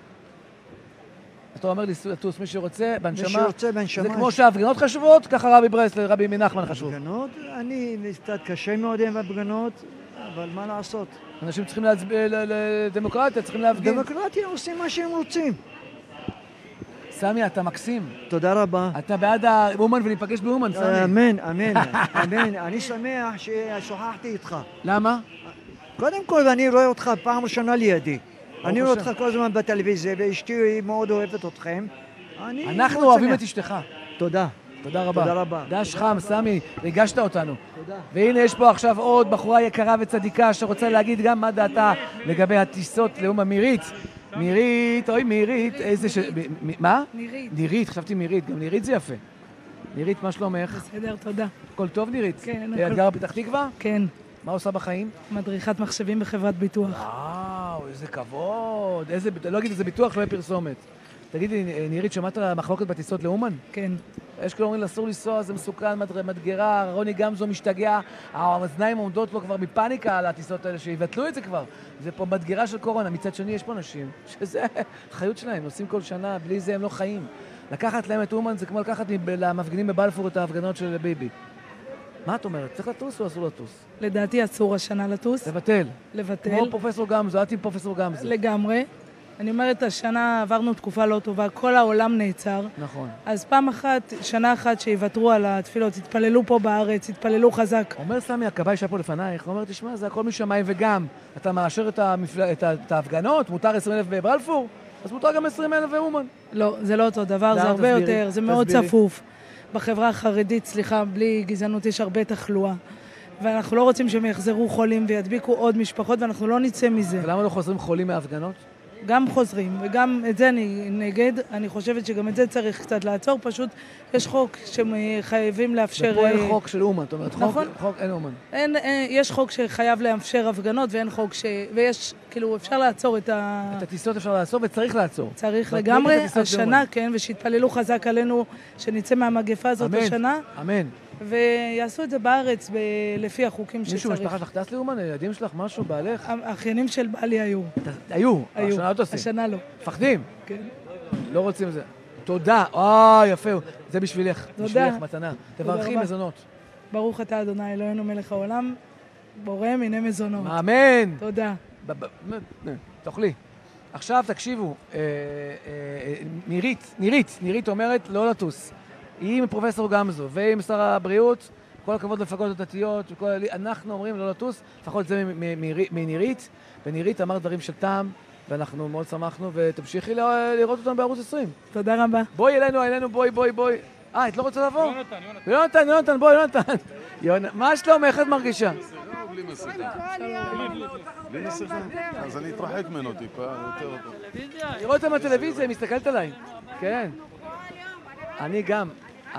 Speaker 2: אתה אומר לי, לטוס מי שרוצה, בנשמה. זה כמו שההפגנות חשובות, ככה רבי ברסלר, רבי מנחמן חשוב.
Speaker 6: הפגנות? אני קצת קשה מאוד עם הפגנות, אבל מה לעשות?
Speaker 2: אנשים צריכים להצביע לדמוקרטיה, צריכים להפגין.
Speaker 6: דמוקרטיה עושים מה שהם רוצים.
Speaker 2: סמי, אתה מקסים.
Speaker 6: תודה רבה.
Speaker 2: אתה בעד האומן וניפגש באומן, סמי.
Speaker 6: אמן, אמן, אמן. אני שמח ששוחחתי איתך.
Speaker 2: למה?
Speaker 6: קודם כל, אני רואה אותך פעם ראשונה לידי. אני רואה אותך כל הזמן בטלוויזיה, ואשתי מאוד אוהבת אתכם.
Speaker 2: אנחנו אוהבים את אשתך.
Speaker 6: תודה.
Speaker 2: תודה רבה.
Speaker 6: תודה רבה.
Speaker 2: דש חם, סמי, ריגשת אותנו.
Speaker 6: תודה.
Speaker 2: והנה יש פה עכשיו עוד בחורה יקרה וצדיקה שרוצה להגיד גם מה דעתה לגבי הטיסות לאומן. מירית, אוי מירית, איזה מה? נירית, חשבתי מירית, גם נירית זה יפה. נירית, מה שלומך?
Speaker 7: בסדר, תודה.
Speaker 2: הכל טוב נירית?
Speaker 7: כן.
Speaker 2: את גרה בפתח תקווה?
Speaker 7: כן.
Speaker 2: מה עושה בחיים?
Speaker 7: מדריכת מחשבים בחברת ביטוח.
Speaker 2: וואו, איזה כבוד. לא אגיד איזה ביטוח, לא יהיה פרסומת. תגידי, נירית, שמעת על המחלוקת בטיסות לאומן?
Speaker 7: כן.
Speaker 2: יש כאלה אומרים, אסור לנסוע, זה מסוכן, מדגרה, רוני גמזו משתגע, המאזניים עומדות לו כבר מפאניקה על הטיסות האלה, שיבטלו את זה כבר. זה פה מדגרה של קורונה. מצד שני, יש פה אנשים שזה חיות שלהם, עושים כל שנה, בלי זה הם לא חיים. לקחת להם את אומן זה כמו לקחת למפגינים בבלפור את ההפגנות של ביבי. מה את אומרת? צריך לטוס או אסור לטוס?
Speaker 7: לדעתי אסור השנה לטוס.
Speaker 2: לבטל.
Speaker 7: לבטל.
Speaker 2: כמו פרופסור גמזו, את עם פרופסור גמזו.
Speaker 7: לגמרי. אני אומרת, השנה עברנו תקופה לא טובה, כל העולם נעצר.
Speaker 2: נכון.
Speaker 7: אז פעם אחת, שנה אחת שיוותרו על התפילות, התפללו פה בארץ, התפללו חזק.
Speaker 2: אומר סמי, הכבאי שהיה פה לפנייך, הוא אומר, תשמע, זה הכל משמיים וגם. אתה מאשר את ההפגנות, מותר 20,000 בבלפור, אז מותר גם 20,000 באומן.
Speaker 7: לא, זה לא אותו דבר, זה הרבה יותר, זה מאוד צפוף. בחברה החרדית, סליחה, בלי גזענות יש הרבה תחלואה. ואנחנו לא רוצים שהם יחזרו חולים וידביקו עוד משפחות, ואנחנו לא נצא מזה.
Speaker 2: ולמה לא חוזרים חולים מההפגנות?
Speaker 7: גם חוזרים, וגם את זה אני נגד. אני חושבת שגם את זה צריך קצת לעצור. פשוט יש חוק שחייבים לאפשר...
Speaker 2: ופה אין חוק של אומן, זאת אומרת,
Speaker 7: נכון.
Speaker 2: חוק אין אומן.
Speaker 7: יש חוק שחייב לאפשר הפגנות, ואין חוק ויש, כאילו, אפשר לעצור את
Speaker 2: את הטיסות אפשר לעצור וצריך לעצור.
Speaker 7: צריך לגמרי, השנה, כן, ושהתפללו חזק עלינו, שנצא מהמגפה הזאת השנה.
Speaker 2: אמן.
Speaker 7: ויעשו את זה בארץ לפי החוקים שצריך.
Speaker 2: מישהו משפחה שלך טס לאומן? הילדים שלך משהו? בעלך?
Speaker 7: האחיינים של בעלי היו.
Speaker 2: היו? השנה לא טסים?
Speaker 7: השנה לא.
Speaker 2: מפחדים?
Speaker 7: כן.
Speaker 2: לא רוצים זה. תודה. יפה. זה בשבילך.
Speaker 7: תודה.
Speaker 2: בשבילך מתנה. תברכי מזונות.
Speaker 7: ברוך אתה אדוני אלוהינו מלך העולם, בורא מיני מזונות.
Speaker 2: אמן.
Speaker 7: תודה.
Speaker 2: תאכלי. עכשיו תקשיבו. נירית אומרת לא לטוס. היא עם פרופסור גמזו ועם שר הבריאות, כל הכבוד לפקות הדתיות, אנחנו אומרים לא לטוס, לפחות זה מנירית, ונירית אמר דברים של טעם, ואנחנו מאוד שמחנו, ותמשיכי לראות אותנו בערוץ 20.
Speaker 7: תודה רבה.
Speaker 2: בואי אלינו, בואי. את לא רוצה לבוא? יונתן, בואי, יונתן. מה שלום, איך את מרגישה?
Speaker 8: בלי מסכה. אז אני אתרחק ממנו טיפה, יותר טוב.
Speaker 2: לראות אותם בטלוויזיה, היא מסתכלת עליי. כן. אני גם.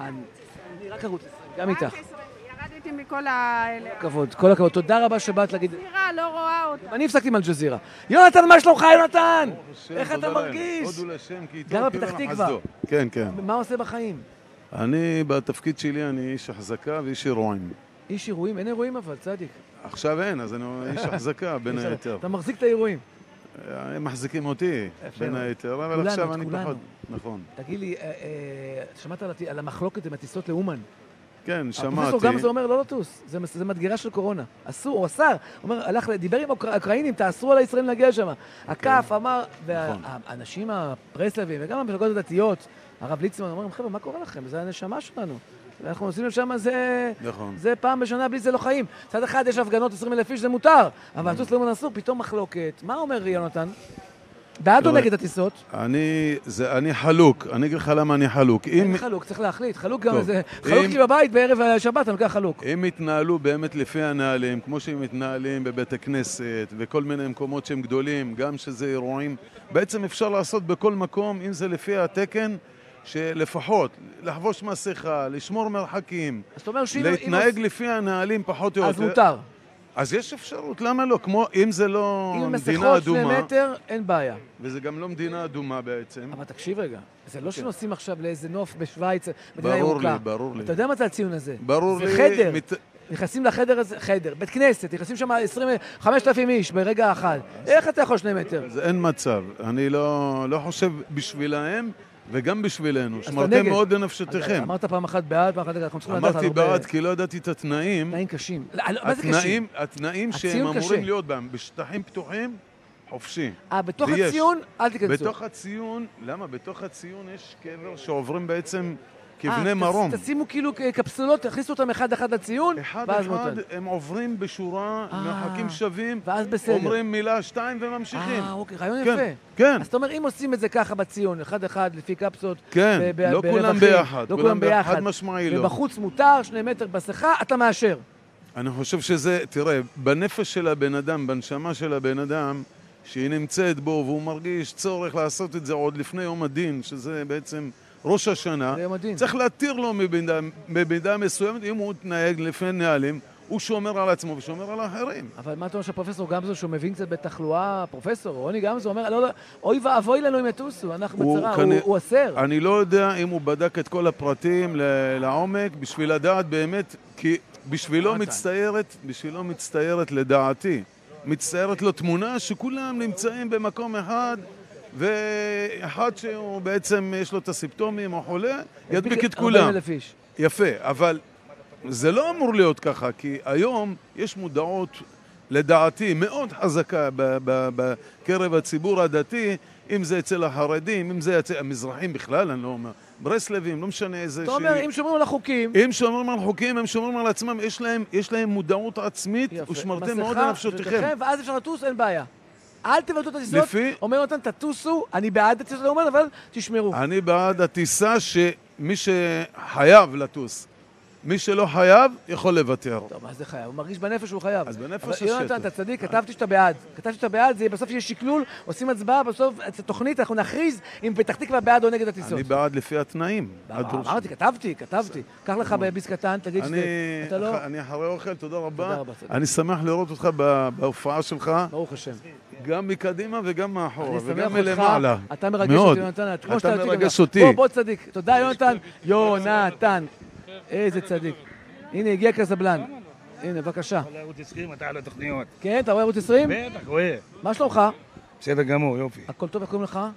Speaker 2: אני רק ערוץ 20, גם איתך.
Speaker 9: ירדתי מכל האלה.
Speaker 2: כל הכבוד. תודה רבה שבאת להגיד...
Speaker 9: ג'זירה, לא רואה אותה.
Speaker 2: אני הפסקתי מאל-ג'זירה. יונתן, מה שלומך, יונתן? איך אתה מרגיש?
Speaker 8: הודו לשם, כי
Speaker 2: גם בפתח תקווה.
Speaker 8: כן.
Speaker 2: מה עושה בחיים?
Speaker 8: אני, בתפקיד שלי, אני איש החזקה ואיש אירועים.
Speaker 2: איש אירועים? אין אירועים אבל, צדיק.
Speaker 8: עכשיו אין, אז אני איש החזקה בין היתר.
Speaker 2: אתה מחזיק את האירועים.
Speaker 8: הם מחזיקים אותי בין היתר, אבל עכשיו אני פחות... נכון.
Speaker 2: תגיד לי, שמעת על המחלוקת עם הטיסות לאומן?
Speaker 8: כן, שמעתי.
Speaker 2: הפרופסור גמזו אומר לא לטוס, זה מדגירה של קורונה. אסור, הוא אסר. הוא אומר, דיבר עם האוקראינים, תאסרו על הישראלים להגיע לשם. הכף אמר, והאנשים הפרסלבים וגם המפלגות הדתיות, הרב ליצמן, אומרים, חבר'ה, מה קורה לכם? זה הנשמה שלנו. אנחנו עושים לשם, זה פעם בשנה, בלי זה לא חיים. צד אחד יש הפגנות 20,000 איש, זה מותר. אבל הטוס לאומן אסור, פתאום מחלוקת. מה אומר יונתן? בעד או נגד הטיסות?
Speaker 8: אני חלוק. אני אגיד לך למה אני חלוק.
Speaker 2: אין חלוק, צריך להחליט. חלוק גם איזה... חלוק כי בבית בערב השבת, אני לוקח חלוק.
Speaker 8: אם יתנהלו באמת לפי הנהלים, כמו שהם מתנהלים בבית הכנסת, וכל מיני מקומות שהם גדולים, גם שזה אירועים, בעצם אפשר לעשות בכל מקום, אם זה לפי התקן, שלפחות לחבוש מסכה, לשמור מרחקים, להתנהג לפי הנהלים פחות או יותר.
Speaker 2: אז מותר.
Speaker 8: אז יש אפשרות, למה לא? כמו אם זה לא מדינה אדומה.
Speaker 2: אם מסכות 2 מטר, אין בעיה.
Speaker 8: וזה גם לא מדינה אדומה בעצם.
Speaker 2: אבל תקשיב רגע, זה לא שנוסעים עכשיו לאיזה נוף בשוויץ, מדינה ירוקה.
Speaker 8: ברור לי.
Speaker 2: אתה יודע מה זה הציון הזה?
Speaker 8: ברור לי.
Speaker 2: זה חדר. נכנסים לחדר הזה, חדר, בית כנסת, נכנסים שם 25,000 איש ברגע אחד. איך אתה יכול 2 מטר?
Speaker 8: זה אין מצב. אני לא חושב בשבילהם. וגם בשבילנו, שמרתם מאוד בנפשתכם.
Speaker 2: אמרת פעם אחת בעד, פעם אחת אנחנו צריכים לדעת
Speaker 8: אמרתי בעד כי לא ידעתי את התנאים.
Speaker 2: תנאים קשים. מה זה קשים?
Speaker 8: התנאים שהם אמורים להיות בהם, בשטחים פתוחים, חופשי.
Speaker 2: בתוך הציון, אל תיכנסו.
Speaker 8: בתוך הציון, למה? בתוך הציון יש קבר שעוברים בעצם כבני מרום.
Speaker 2: תשימו כאילו קפסולות, תכניסו אותם אחד לציון,
Speaker 8: אחד הם עוברים בשורה, מרחקים שווים,
Speaker 2: ואז בסדר.
Speaker 8: אומרים מילה 2 וממשיכים.
Speaker 2: אוקיי, רעיון יפה.
Speaker 8: כן.
Speaker 2: אז אתה אומר, אם עושים את זה ככה בציון, אחד לפי קפסולות,
Speaker 8: כן, לא כולם ביחד.
Speaker 2: לא כולם ביחד.
Speaker 8: חד משמעי לא.
Speaker 2: ובחוץ מותר, 2 מטר בסכה, אתה מאשר.
Speaker 8: אני חושב שזה, תראה, בנפש של הבן אדם, בנשמה של הבן אדם, שהיא נמצאת בו והוא מרגיש צורך לעשות את זה עוד לפני יום הדין, שזה בעצם ראש השנה, צריך להתיר לו במידה מסוימת, אם הוא תנהג לפני נהלים, הוא שומר על עצמו ושומר על האחרים.
Speaker 2: אבל מה אתה אומר שהפרופסור גמזו, שהוא מבין קצת בתחלואה, פרופסור, רוני גמזו, אומר, לא, אוי ואבוי לנו אם יטוסו, אנחנו בצרה, הוא אסר.
Speaker 8: אני לא יודע אם הוא בדק את כל הפרטים לעומק, בשביל לדעת באמת, כי בשבילו מצטיירת לדעתי, מצטיירת לו תמונה שכולם נמצאים במקום אחד, ואחד שהוא בעצם יש לו את הסימפטומים או חולה, ידביק את כולם.
Speaker 2: 40,000 איש.
Speaker 8: יפה, אבל זה לא אמור להיות ככה, כי היום יש מודעות לדעתי, מאוד חזקה בקרב הציבור הדתי, אם זה אצל החרדים, אם זה אצל המזרחים בכלל, אני לא אומר, ברסלבים, לא משנה איזה...
Speaker 2: אתה אומר, אם שומרים על החוקים...
Speaker 8: אם שומרים על חוקים, הם שומרים על עצמם, יש להם מודעות עצמית, ושמרתם מאוד לנפשותיכם.
Speaker 2: ואז אפשר לטוס, אין בעיה. אל תבטלו את הטיסות, אומר אותם, תטוסו, אני בעד הטיסות לאומן, אבל תשמרו.
Speaker 8: אני בעד הטיסה שמי שחייב לטוס, מי שלא חייב, יכול לוותר.
Speaker 2: טוב, מה זה חייב? הוא מרגיש בנפש שהוא חייב.
Speaker 8: אז בנפש השטח.
Speaker 2: יונתן, אתה צדיק, כתבתי שאתה בעד. כתבתי שאתה בעד, בסוף יהיה שקלול, עושים הצבעה, בסוף, תוכנית, אנחנו נכריז אם פתח תקווה בעד או נגד הטיסות.
Speaker 8: אני בעד לפי התנאים.
Speaker 2: אמרתי, כתבתי. קח לך בביס קטן, תגיד שאתה לא...
Speaker 8: אני אחרי אוכל, תודה רבה. אני שמח לראות אותך בהופעה שלך.
Speaker 2: ברוך השם.
Speaker 8: גם מקדימה וגם מאחורה, וגם מלמעלה.
Speaker 2: אתה מרגש אותי, יונתן.
Speaker 8: אתה מרגש אותי.
Speaker 2: בוא צדיק. תודה, יונתן. יונתן. איזה צדיק. הנה, הגיע קזבלן. הנה, בבקשה.
Speaker 10: אתה רואה ערוץ 20, אתה על התוכניות.
Speaker 2: כן, אתה רואה ערוץ 20?
Speaker 10: בטח, רואה.
Speaker 2: מה שלומך?
Speaker 10: בסדר גמור, יופי.
Speaker 2: הכל טוב, איך קוראים לך?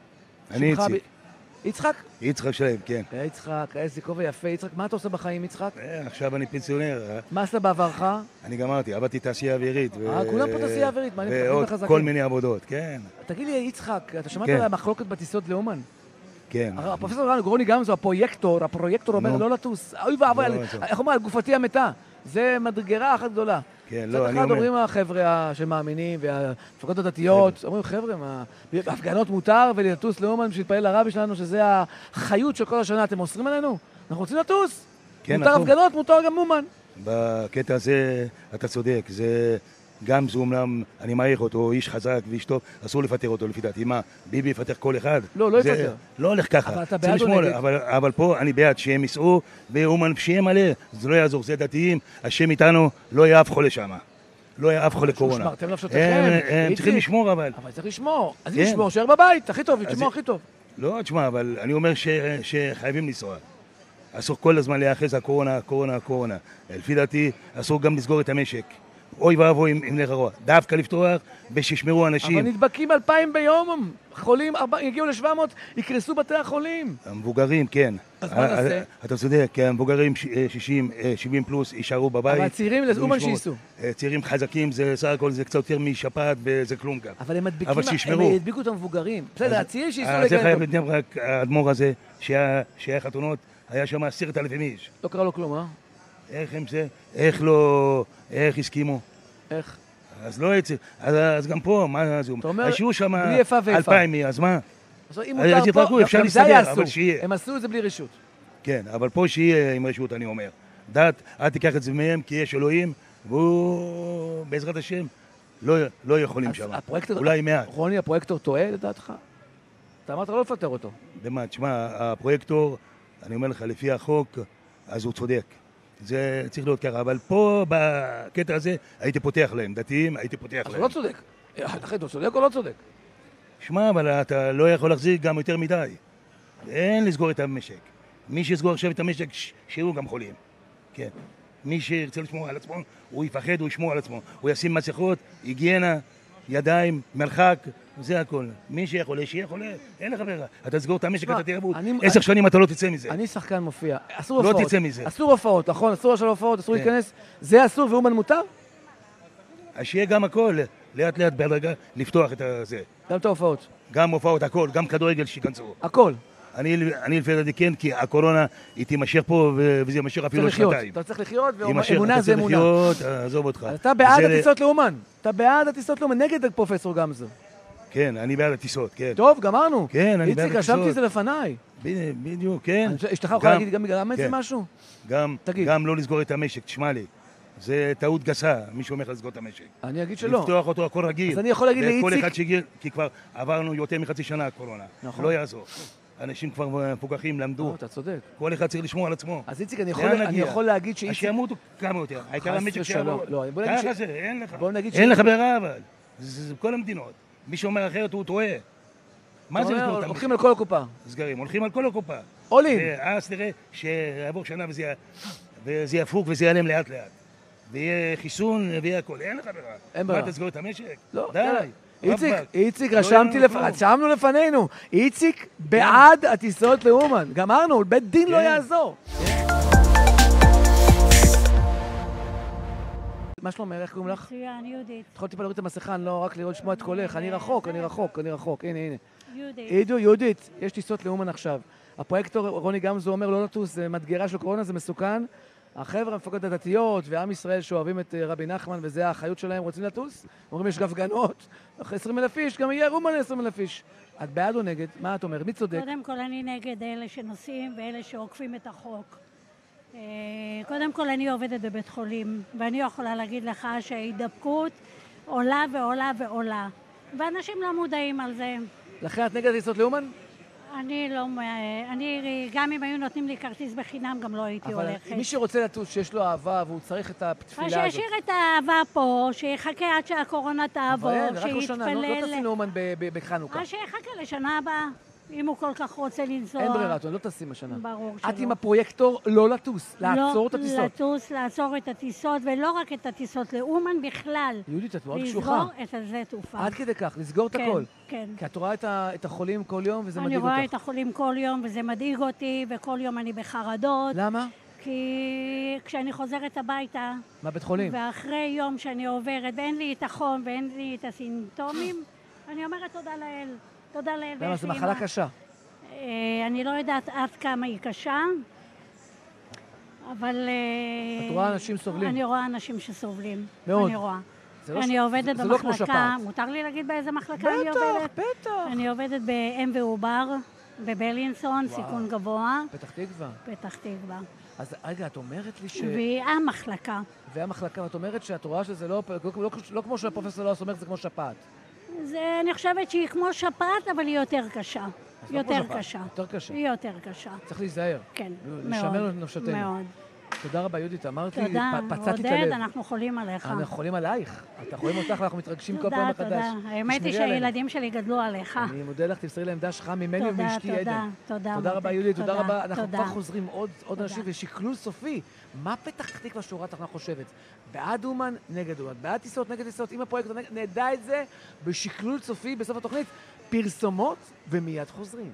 Speaker 10: אני איציק.
Speaker 2: יצחק?
Speaker 10: יצחק שלם, כן.
Speaker 2: יצחק, איזה כובע יפה. יצחק, מה אתה עושה בחיים, יצחק?
Speaker 10: עכשיו אני פנסיונר.
Speaker 2: מה עשית בעברך?
Speaker 10: אני גמרתי, עבדתי תעשייה אווירית.
Speaker 2: כולם פה תעשייה אווירית, מה אני מתחילים בחזקים?
Speaker 10: ועוד כל מיני עבודות, כן.
Speaker 2: תגיד לי, יצחק, אתה שמעת על המחלוקת בטיסות לאומן?
Speaker 10: כן.
Speaker 2: הפרופסור גרוני גמזו, הפרויקטור אומר לא לטוס. אוי ואבוי, איך אומר, על גופתי המתה. זה מדגרה אחת גדולה.
Speaker 10: כן, לא, אני אומר...
Speaker 2: צד אחד אומרים החבר'ה שמאמינים, והמפלגות הדתיות, אומרים, חבר'ה, בהפגנות מותר ולטוס לאומן בשביל להתפלל לרבי שלנו, שזה החיות של כל השנה. אתם אוסרים עלינו? אנחנו רוצים לטוס. מותר הפגנות, מותר גם אומן.
Speaker 10: בקטע הזה אתה צודק, זה... גם זה אומנם, אני מעריך אותו, איש חזק ואיש טוב, אסור לפטר אותו לפי דעתי. מה, ביבי יפטר כל אחד?
Speaker 2: לא יפטר.
Speaker 10: לא הולך ככה.
Speaker 2: אבל אתה בעד או נגד?
Speaker 10: אבל פה אני בעד שהם ייסעו, ואומן שיהיה מלא, זה לא יעזור, זה דתיים, השם איתנו, לא יהיה אף חולה שם. לא יהיה אף חולה קורונה.
Speaker 2: שמרתם נפשותיכם.
Speaker 10: הם צריכים לשמור אבל.
Speaker 2: אבל צריך לשמור. אז לשמור, שייר בבית, הכי טוב, לשמור הכי טוב.
Speaker 10: לא, תשמע, אבל אני אומר שחייבים לנסוע. אסור כל הזמן להיאחז הקורונה. לפי דעתי, אסור גם לסגור את המשק. אוי ואבוי אם נראה, דווקא לפתוח ושישמרו אנשים.
Speaker 2: אבל נדבקים 2,000 ביום, חולים, יגיעו ל-700, יקרסו בתי החולים.
Speaker 10: המבוגרים, כן.
Speaker 2: אז מה נעשה?
Speaker 10: אתה צודק, כי המבוגרים 60, 70 פלוס יישארו בבית.
Speaker 2: אבל הצעירים לאומן שייסעו.
Speaker 10: צעירים חזקים, זה סך הכל זה קצת יותר משפעת וזה כלום גם.
Speaker 2: אבל הם הדביקו את המבוגרים. בסדר, הצעירים שייסעו
Speaker 10: לגן. זה חייב לדבר רק האדמו"ר הזה, שהיה חתונות, היה שם 10,000 איש.
Speaker 2: לא קרה לו כלום, אה?
Speaker 10: איך הם זה? איך לא... איך הסכימו?
Speaker 2: איך?
Speaker 10: אז לא יצא, אז גם פה, מה זה?
Speaker 2: אתה אומר,
Speaker 10: בלי איפה ואיפה. 2,000, אז מה?
Speaker 2: אז אם מותר פה,
Speaker 10: אפשר להסתדר, אבל שיהיה.
Speaker 2: הם עשו את זה בלי רשות.
Speaker 10: כן, אבל פה שיהיה עם רשות, אני אומר. דת, אל תיקח את זה מהם, כי יש אלוהים, והוא, בעזרת השם, לא יכולים שם. אולי מעט.
Speaker 2: רוני, הפרויקטור טועה לדעתך? אתה אמרת לא לפטר אותו.
Speaker 10: במה, תשמע, הפרויקטור, אני אומר לך, לפי החוק, אז הוא צודק. זה צריך להיות ככה, אבל פה בקטע הזה הייתי פותח להם, דתיים הייתי פותח להם.
Speaker 2: אז הוא לא צודק. לכן הוא צודק או לא צודק?
Speaker 10: שמע, אבל אתה לא יכול להחזיק גם יותר מדי. אין לסגור את המשק. מי שיסגור עכשיו את המשק, שיהיו גם חולים. כן. מי שירצה לשמור על עצמו, הוא יפחד, הוא ישמור על עצמו. הוא ישים מסכות, היגיינה, ידיים, מרחק, זה הכל. מי שיהיה חולה, שיהיה חולה. אין לך ברירה. אתה תסגור את המשק, אתה תהיה אבוד. 10 שנים אתה לא תצא מזה.
Speaker 2: אני שחקן מופיע. אסור הופעות.
Speaker 10: לא תצא מזה.
Speaker 2: אסור הופעות, נכון? אסור לשאול הופעות, אסור להיכנס. זה אסור ואומן מותר?
Speaker 10: אז שיהיה גם הכל, לאט לאט בהדרגה, לפתוח את זה.
Speaker 2: גם את ההופעות.
Speaker 10: גם הופעות, הכל, גם כדורגל שיכנסו.
Speaker 2: הכל.
Speaker 10: אני לפי דעתי כן, כי הקורונה היא תימשך פה, וזה יימשך אפילו שנתיים.
Speaker 2: אתה צריך לחיות, ואמונה זה אמונה.
Speaker 10: אתה צריך לחיות, עזוב אותך.
Speaker 2: אתה בעד הטיסות לאומן. אתה בעד הטיסות לאומן, נגד פרופסור גמזו.
Speaker 10: כן, אני בעד הטיסות, כן.
Speaker 2: טוב, גמרנו.
Speaker 10: כן, אני בעד הטיסות.
Speaker 2: איציק, רשמתי את זה לפניי.
Speaker 10: בדיוק, כן.
Speaker 2: אשתך יכולה להגיד גם את זה משהו?
Speaker 10: גם לא לסגור את המשק, תשמע לי. זה טעות גסה, מישהו אומר לסגור את המשק.
Speaker 2: אני אגיד שלא.
Speaker 10: לפתוח אותו הכל רגיל.
Speaker 2: אז אני יכול להגיד לאיציק...
Speaker 10: כל אחד שהגיע, כי כבר עברנו יותר מחצי שנה הקורונה. לא יעזור. אנשים כבר מפוקחים, למדו.
Speaker 2: אתה צודק.
Speaker 10: כל אחד צריך לשמור על עצמו.
Speaker 2: אז איציק, אני יכול להגיד שאיציק...
Speaker 10: שימותו כמה יותר. העיקר המשק שיעבור. ככה זה, אין לך.
Speaker 2: אין
Speaker 10: לך ברירה, אבל. זה כל המדינות. מי שאומר אחרת הוא טועה. מה זה לסגור את המשק?
Speaker 2: הולכים על כל הקופה.
Speaker 10: סגרים, הולכים על כל הקופה.
Speaker 2: עולים.
Speaker 10: אז תראה שיעבור שנה וזה יפוק וזה ייעלם לאט לאט. ויהיה חיסון ויהיה הכל. אין לך ברירה.
Speaker 2: אין ברירה.
Speaker 10: מה, תסגור את המשק?
Speaker 2: לא.
Speaker 10: די.
Speaker 2: איציק, רשמנו לפנינו. איציק בעד הטיסות לאומן. גמרנו, בית דין לא יעזור. מה שלומך? איך קוראים לך?
Speaker 11: מצוין, יהודית.
Speaker 2: את יכולה טיפה להוריד את המסכה, אני לא רק לראות לשמוע את קולך. אני רחוק. הנה.
Speaker 11: יהודית.
Speaker 2: יהודית, יש טיסות לאומן עכשיו. הפרויקטור רוני גמזו אומר לא לטוס, זה מדגרה של קורונה, זה מסוכן. החבר'ה, המפלגות הדתיות ועם ישראל שאוהבים את רבי נחמן, וזה האחריות שלהם, רוצים לטוס. אומרים, יש הפגנות, אחרי 20,000 איש, גם יהיה אומן ל-20,000 איש. את בעד או נגד? מה את אומרת? מי צודק?
Speaker 11: קודם כל אני נגד אלה שנוסעים ואלה שעוקפים את החוק. קודם כל אני עובדת בבית חולים, ואני יכולה להגיד לך שההידבקות עולה ועולה ועולה. ואנשים לא מודעים על זה.
Speaker 2: לכן את נגד טיסות לאומן?
Speaker 11: אני גם אם היו נותנים לי כרטיס בחינם, גם לא הייתי הולכת.
Speaker 2: אבל מי שרוצה לטוס, שיש לו אהבה והוא צריך את התפילה הזאת.
Speaker 11: שישאיר את האהבה פה, שיחכה עד שהקורונה תעבור, שיתפלל.
Speaker 2: רק לשנה, לא טסים לאומן בחנוכה.
Speaker 11: אז שיחכה לשנה הבאה, אם הוא כל כך רוצה לנסוע.
Speaker 2: אין ברירה, לא טסים השנה.
Speaker 11: ברור שלא.
Speaker 2: את עם הפרויקטור לא לטוס, לעצור את הטיסות.
Speaker 11: לא לטוס, לעצור את הטיסות, ולא רק את הטיסות לאומן בכלל.
Speaker 2: יהודית, את מאוד קשוחה.
Speaker 11: לסגור את הזה תעופה.
Speaker 2: עד כדי כך, לסגור את הכל.
Speaker 11: כן.
Speaker 2: כי את רואה את החולים כל יום וזה מדאיג אותך.
Speaker 11: אני רואה את החולים כל יום וזה מדאיג אותי, וכל יום אני בחרדות.
Speaker 2: למה?
Speaker 11: כי כשאני חוזרת הביתה...
Speaker 2: מהבית חולים?
Speaker 11: ואחרי יום שאני עוברת, ואין לי את החום ואין לי את הסימפטומים, אני אומרת תודה לאל. תודה לאל.
Speaker 2: למה? זו מחלה קשה.
Speaker 11: אני לא יודעת עד כמה היא קשה, אבל...
Speaker 2: את רואה אנשים סובלים?
Speaker 11: אני רואה אנשים שסובלים.
Speaker 2: מאוד.
Speaker 11: אני רואה. אני עובדת במחלקה,
Speaker 2: לא כמו שפעת.
Speaker 11: מותר לי להגיד באיזה מחלקה אני עובדת?
Speaker 2: בטח.
Speaker 11: אני עובדת באם ועובר, בבלינסון, סיכון גבוה.
Speaker 2: פתח תקווה.
Speaker 11: פתח תקווה.
Speaker 2: אז רגע, את אומרת לי
Speaker 11: והמחלקה.
Speaker 2: והמחלקה, ואת אומרת שאת רואה שזה לא כמו שהפרופסור לא אומרת, זה כמו שפעת.
Speaker 11: אני חושבת שהיא כמו שפעת, אבל היא יותר קשה. יותר קשה.
Speaker 2: יותר קשה.
Speaker 11: היא יותר קשה.
Speaker 2: צריך להיזהר.
Speaker 11: כן, מאוד.
Speaker 2: לשמר נפשתנו.
Speaker 11: מאוד.
Speaker 2: תודה רבה, יהודית. אמרת לי,
Speaker 11: תודה,
Speaker 2: פצעתי את הלב.
Speaker 11: עודד, אנחנו חולים עליך.
Speaker 2: אנחנו חולים עלייך. אתה חולים אותך ואנחנו מתרגשים כל פעם מחדש.
Speaker 11: תודה. האמת היא שהילדים שלי גדלו עליך.
Speaker 2: אני מודה לך, תמסרי להם דש חם ממני ומאשתי עדן.
Speaker 11: תודה.
Speaker 2: תודה רבה, יהודית. תודה רבה. אנחנו כבר חוזרים עוד אנשים ושקלול סופי. מה פתח תקווה שורה תחתונה חושבת? בעד אומן, נגד אומן. בעד טיסות, נגד טיסות. אם הפרויקט נדע את זה בשקלול סופי בסוף התוכנית. פרסומות ומיד חוזרים.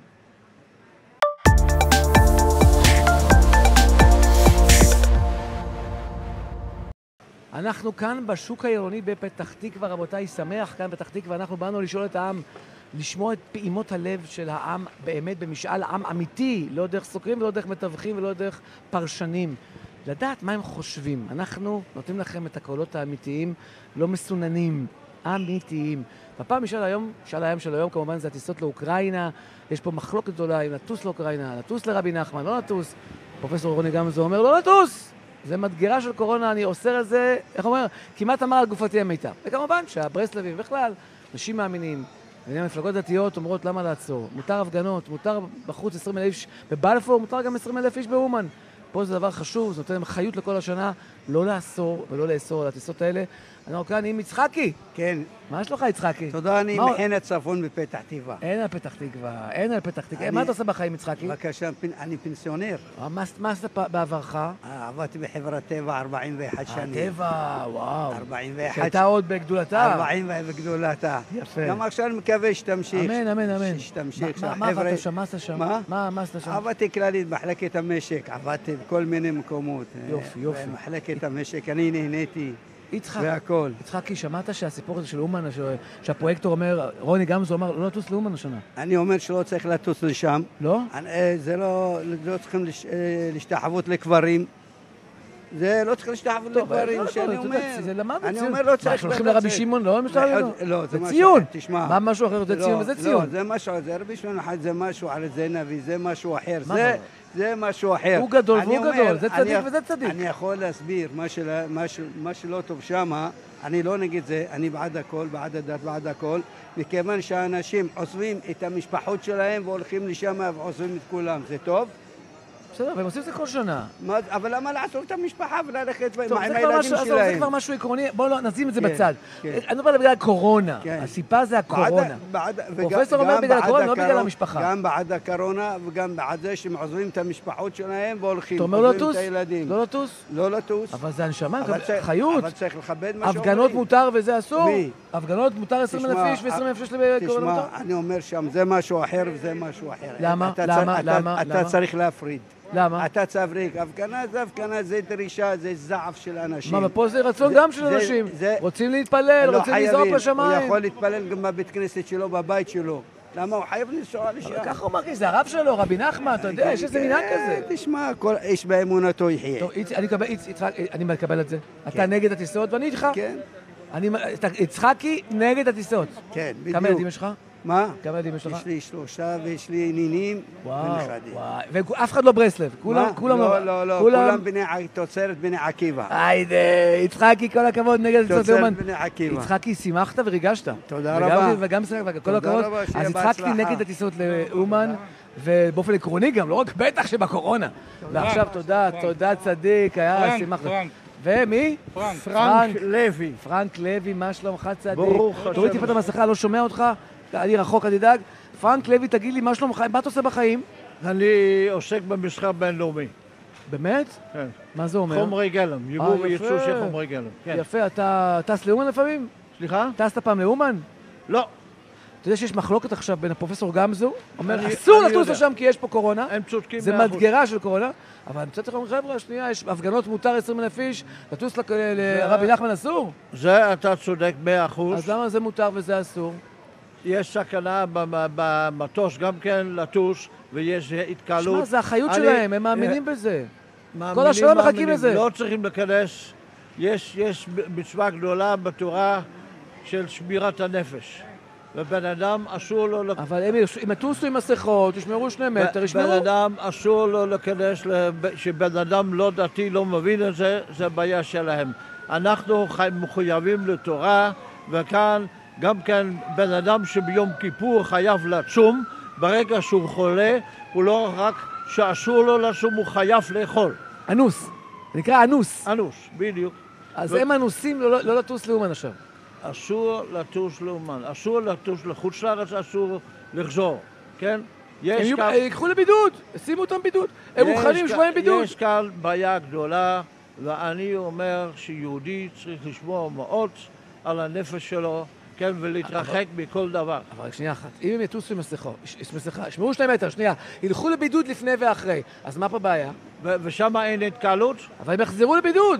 Speaker 2: אנחנו כאן בשוק העירוני בפתח תקווה, רבותיי, שמח כאן בפתח תקווה. אנחנו באנו לשאול את העם, לשמוע את פעימות הלב של העם באמת במשאל עם אמיתי, לא דרך סוקרים ולא דרך מתווכים ולא דרך פרשנים. לדעת מה הם חושבים. אנחנו נותנים לכם את הקולות האמיתיים, לא מסוננים, אמיתיים. והפעם משאל היום של היום כמובן זה הטיסות לאוקראינה. יש פה מחלוקת גדולה אם לטוס לאוקראינה, לטוס לרבי נחמן, לא לטוס. פרופסור רוני גמזו אומר לא לטוס! זה מדגרה של קורונה, אני אוסר את זה, איך אומר, כמעט אמר על גופתי המיטה. וכמובן שהברסלבים בכלל, נשים מאמינים, מפלגות דתיות אומרות למה לעצור. מותר הפגנות, מותר בחוץ 20,000 איש בבלפור, מותר גם 20,000 איש באומן. פה זה דבר חשוב, זה נותן להם חיות לכל השנה, לא לאסור ולא לאסור על הטיסות האלה. אנחנו כאן עם יצחקי.
Speaker 12: כן.
Speaker 2: מה יש לך, יצחקי?
Speaker 12: תודה, אני מחן הצפון בפתח תקווה.
Speaker 2: אין על פתח תקווה. מה אתה עושה בחיים, יצחקי?
Speaker 12: בבקשה, אני פנסיונר.
Speaker 2: מה עשית בעברך?
Speaker 12: עבדתי בחברת טבע 41 שנים.
Speaker 2: טבע, וואו.
Speaker 12: 41.
Speaker 2: שהייתה עוד בגדולתה.
Speaker 12: 41 בגדולתה.
Speaker 2: יפה.
Speaker 12: גם עכשיו אני מקווה שתמשיך.
Speaker 2: אמן.
Speaker 12: שתמשיך.
Speaker 2: מה עבדת שם? מה עשת שם?
Speaker 12: מה
Speaker 2: עשת שם?
Speaker 12: עבדתי כללית במחלקת המשק. עבדתי בכל מיני מקומות.
Speaker 2: יופי.
Speaker 12: במחלקת המשק. אני נהניתי.
Speaker 2: והכל. יצחקי, שמעת שהסיפור הזה של אומן, שהפרויקטור אומר, רוני גמזו אומר, לא לטוס לאומן השנה.
Speaker 12: אני אומר שלא צריך לטוס לשם.
Speaker 2: לא?
Speaker 12: זה לא צריכים להשתחוות לקברים. זה לא צריך להשתחוות לקברים, שאני אומר.
Speaker 2: זה למדנו
Speaker 12: אני אומר לא צריך...
Speaker 2: שהולכים לרבי שמעון, לא?
Speaker 12: לא,
Speaker 2: זה ציון.
Speaker 12: תשמע.
Speaker 2: מה משהו אחר? זה ציון וזה ציון.
Speaker 12: לא, זה משהו, זה רבי שמעון אחד, זה משהו על זה נביא, זה משהו אחר. זה משהו אחר.
Speaker 2: הוא גדול והוא גדול, זה צדיק וזה צדיק.
Speaker 12: אני יכול להסביר מה שלא טוב שמה, אני לא נגד זה, אני בעד הכל, בעד הדת, בעד הכל, מכיוון שהאנשים עוזבים את המשפחות שלהם והולכים לשם ועוזבים את כולם, זה טוב?
Speaker 2: בסדר, והם עושים את זה כל שנה.
Speaker 12: אבל למה לעזוב את המשפחה וללכת עם הילדים שלהם?
Speaker 2: זה כבר משהו עקרוני, בואו נשים את זה בצד. אני מדבר בגלל הקורונה, הסיבה זה הקורונה. פרופסור אומר בגלל הקורונה, לא בגלל המשפחה.
Speaker 12: גם בעד הקורונה וגם בעד זה שהם עוזבים את המשפחות שלהם והולכים.
Speaker 2: אתה אומר לא לטוס? לא לטוס?
Speaker 12: לא לטוס.
Speaker 2: אבל זה הנשמה, חיות.
Speaker 12: אבל צריך לכבד מה שאומרים.
Speaker 2: הפגנות מותר וזה אסור? הפגנות מותר 20,000 איש ו20,000 איש לקורונה?
Speaker 12: תשמע, אני אומר שם, זה משהו אחר וזה משהו אחר.
Speaker 2: למה?
Speaker 12: אתה צריך להפריד.
Speaker 2: למה?
Speaker 12: אתה צבריק. הפגנה זה הפגנה, זה דרישה, זה זעף של אנשים.
Speaker 2: מה, ופה זה רצון גם של אנשים. רוצים להתפלל, רוצים לזעוק לשמיים.
Speaker 12: הוא יכול להתפלל גם בבית כנסת שלו, בבית שלו. למה הוא חייב לנסוע לשם?
Speaker 2: אבל ככה הוא מרגיש, זה הרב שלו, רבי נחמן, אתה יודע, יש איזה מנהג כזה.
Speaker 12: תשמע, כל איש באמונתו יחיה.
Speaker 2: טוב, אני מקבל את זה. אתה נגד הטיסות ואני איתך.
Speaker 12: כן.
Speaker 2: יצחקי נגד הטיסות.
Speaker 12: כן, בדיוק.
Speaker 2: כמה ילדים יש לך?
Speaker 12: מה?
Speaker 2: כמה ילדים יש לך?
Speaker 12: יש לי 3 ויש לי נינים ונכדים.
Speaker 2: ואף אחד לא ברסלב.
Speaker 12: כולם תוצרת בני עקיבא.
Speaker 2: היידה, יצחקי, כל הכבוד נגד הטיסות לאומן.
Speaker 12: תוצרת בני עקיבא.
Speaker 2: יצחקי, שימחת וריגשת.
Speaker 12: תודה רבה.
Speaker 2: וגם כל הכבוד. אז יצחקי נגד הטיסות לאומן. ובאופן עקרוני גם, לא רק בטח שבקורונה. ועכשיו תודה צדיק, היה שימחת. ומי?
Speaker 13: פרנק לוי.
Speaker 2: פרנק לוי, מה שלומך צדיק?
Speaker 13: ברוך השם.
Speaker 2: תוריד טיפה את המסכה, לא שומע אותך? אני רחוק, אל תדאג. פרנק לוי, תגיד לי, מה שלומך? מה אתה עושה בחיים?
Speaker 13: אני עוסק במסחר בינלאומי.
Speaker 2: באמת?
Speaker 13: כן.
Speaker 2: מה זה אומר?
Speaker 13: חומרי גלם, יבוא וייצוא של חומרי גלם.
Speaker 2: יפה, אתה טס לאומן לפעמים?
Speaker 13: סליחה?
Speaker 2: טסת פעם לאומן?
Speaker 13: לא.
Speaker 2: אתה יודע שיש מחלוקת עכשיו בין הפרופסור גמזו, אומר, אסור לטוס לשם כי יש פה קורונה.
Speaker 13: הם צודקים.
Speaker 2: זה מדגרה של קורונה. אבל אני מצאת לכם, חבר'ה, שנייה, יש הפגנות מותר 20,000 איש, לטוס לרבי נחמן אסור?
Speaker 13: זה אתה צודק 100%.
Speaker 2: אז למה זה מותר וזה אסור?
Speaker 13: יש סכנה במטוס גם כן לטוס, ויש התקהלות.
Speaker 2: שמע, זה האחריות שלהם, הם מאמינים בזה. כל השנה מחכים לזה.
Speaker 13: לא צריכים להיכנס. יש מצווה גדולה בתורה של שמירת הנפש. ובן אדם אסור לו...
Speaker 2: אבל הם יטוסו עם מסכות, ישמרו 2 מטר, ישמרו...
Speaker 13: בן אדם אסור לו להיכנס, שבן אדם לא דתי לא מבין את זה, זה בעיה שלהם. אנחנו מחויבים לתורה, וכאן גם כן בן אדם שביום כיפור חייב לצום, ברגע שהוא חולה, הוא לא רק שאסור לו לצום, הוא חייב לאכול.
Speaker 2: אנוס, זה נקרא אנוס.
Speaker 13: אנוס, בדיוק.
Speaker 2: אז הם אנוסים לא לטוס לאומן עכשיו.
Speaker 13: אסור לטוס לאומן, אסור לטוס לחוץ לארץ, אסור לחזור, כן?
Speaker 2: הם ייקחו לבידוד, שימו אותם בידוד, הם מוכנים שבועיים בידוד.
Speaker 13: יש כאן בעיה גדולה, ואני אומר שיהודי צריך לשמור מאוד על הנפש שלו, כן, ולהתרחק מכל דבר.
Speaker 2: אבל רק שנייה אחת, אם הם יטוסו עם מסכה, ישמרו 2 מטר, שנייה, ילכו לבידוד לפני ואחרי, אז מה פה בעיה?
Speaker 13: ושם אין התקהלות?
Speaker 2: אבל הם יחזרו לבידוד.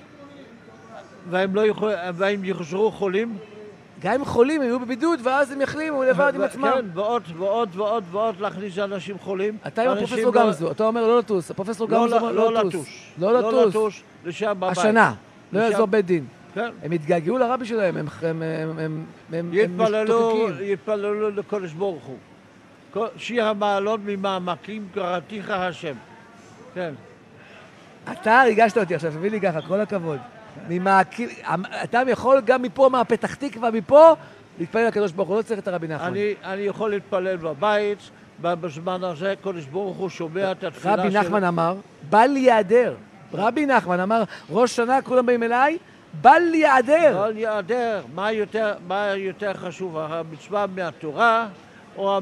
Speaker 13: והם יחזרו חולים?
Speaker 2: גם אם חולים, הם יהיו בבידוד, ואז הם יחלימו לבד עם עצמם.
Speaker 13: כן, ועוד להכניס אנשים חולים.
Speaker 2: אתה עם הפרופסור גמזו, אתה אומר לא לטוס, הפרופסור גמזו אומר לא לטוס.
Speaker 13: לא לטוס, לשם בבית.
Speaker 2: השנה, לא יעזור בית דין. הם התגעגעו לרבי שלהם, הם משתוקקים.
Speaker 13: יתפללו לקודש ברוך הוא. שיר המעלות ממעמקים קראתיך השם. כן.
Speaker 2: אתה ריגשת אותי עכשיו, תביא לי ככה, כל הכבוד. אתה יכול גם מפה, מהפתח תקווה, מפה, להתפלל לקדוש ברוך הוא, לא צריך את הרבי נחמן.
Speaker 13: אני יכול להתפלל בבית, בזמן הזה קדוש ברוך הוא שומע את התפילה של...
Speaker 2: רבי נחמן אמר, בל ייעדר. רבי נחמן אמר, ראש שנה כולם באים אליי, בל ייעדר.
Speaker 13: בל ייעדר. מה יותר חשוב, המצווה מהתורה, או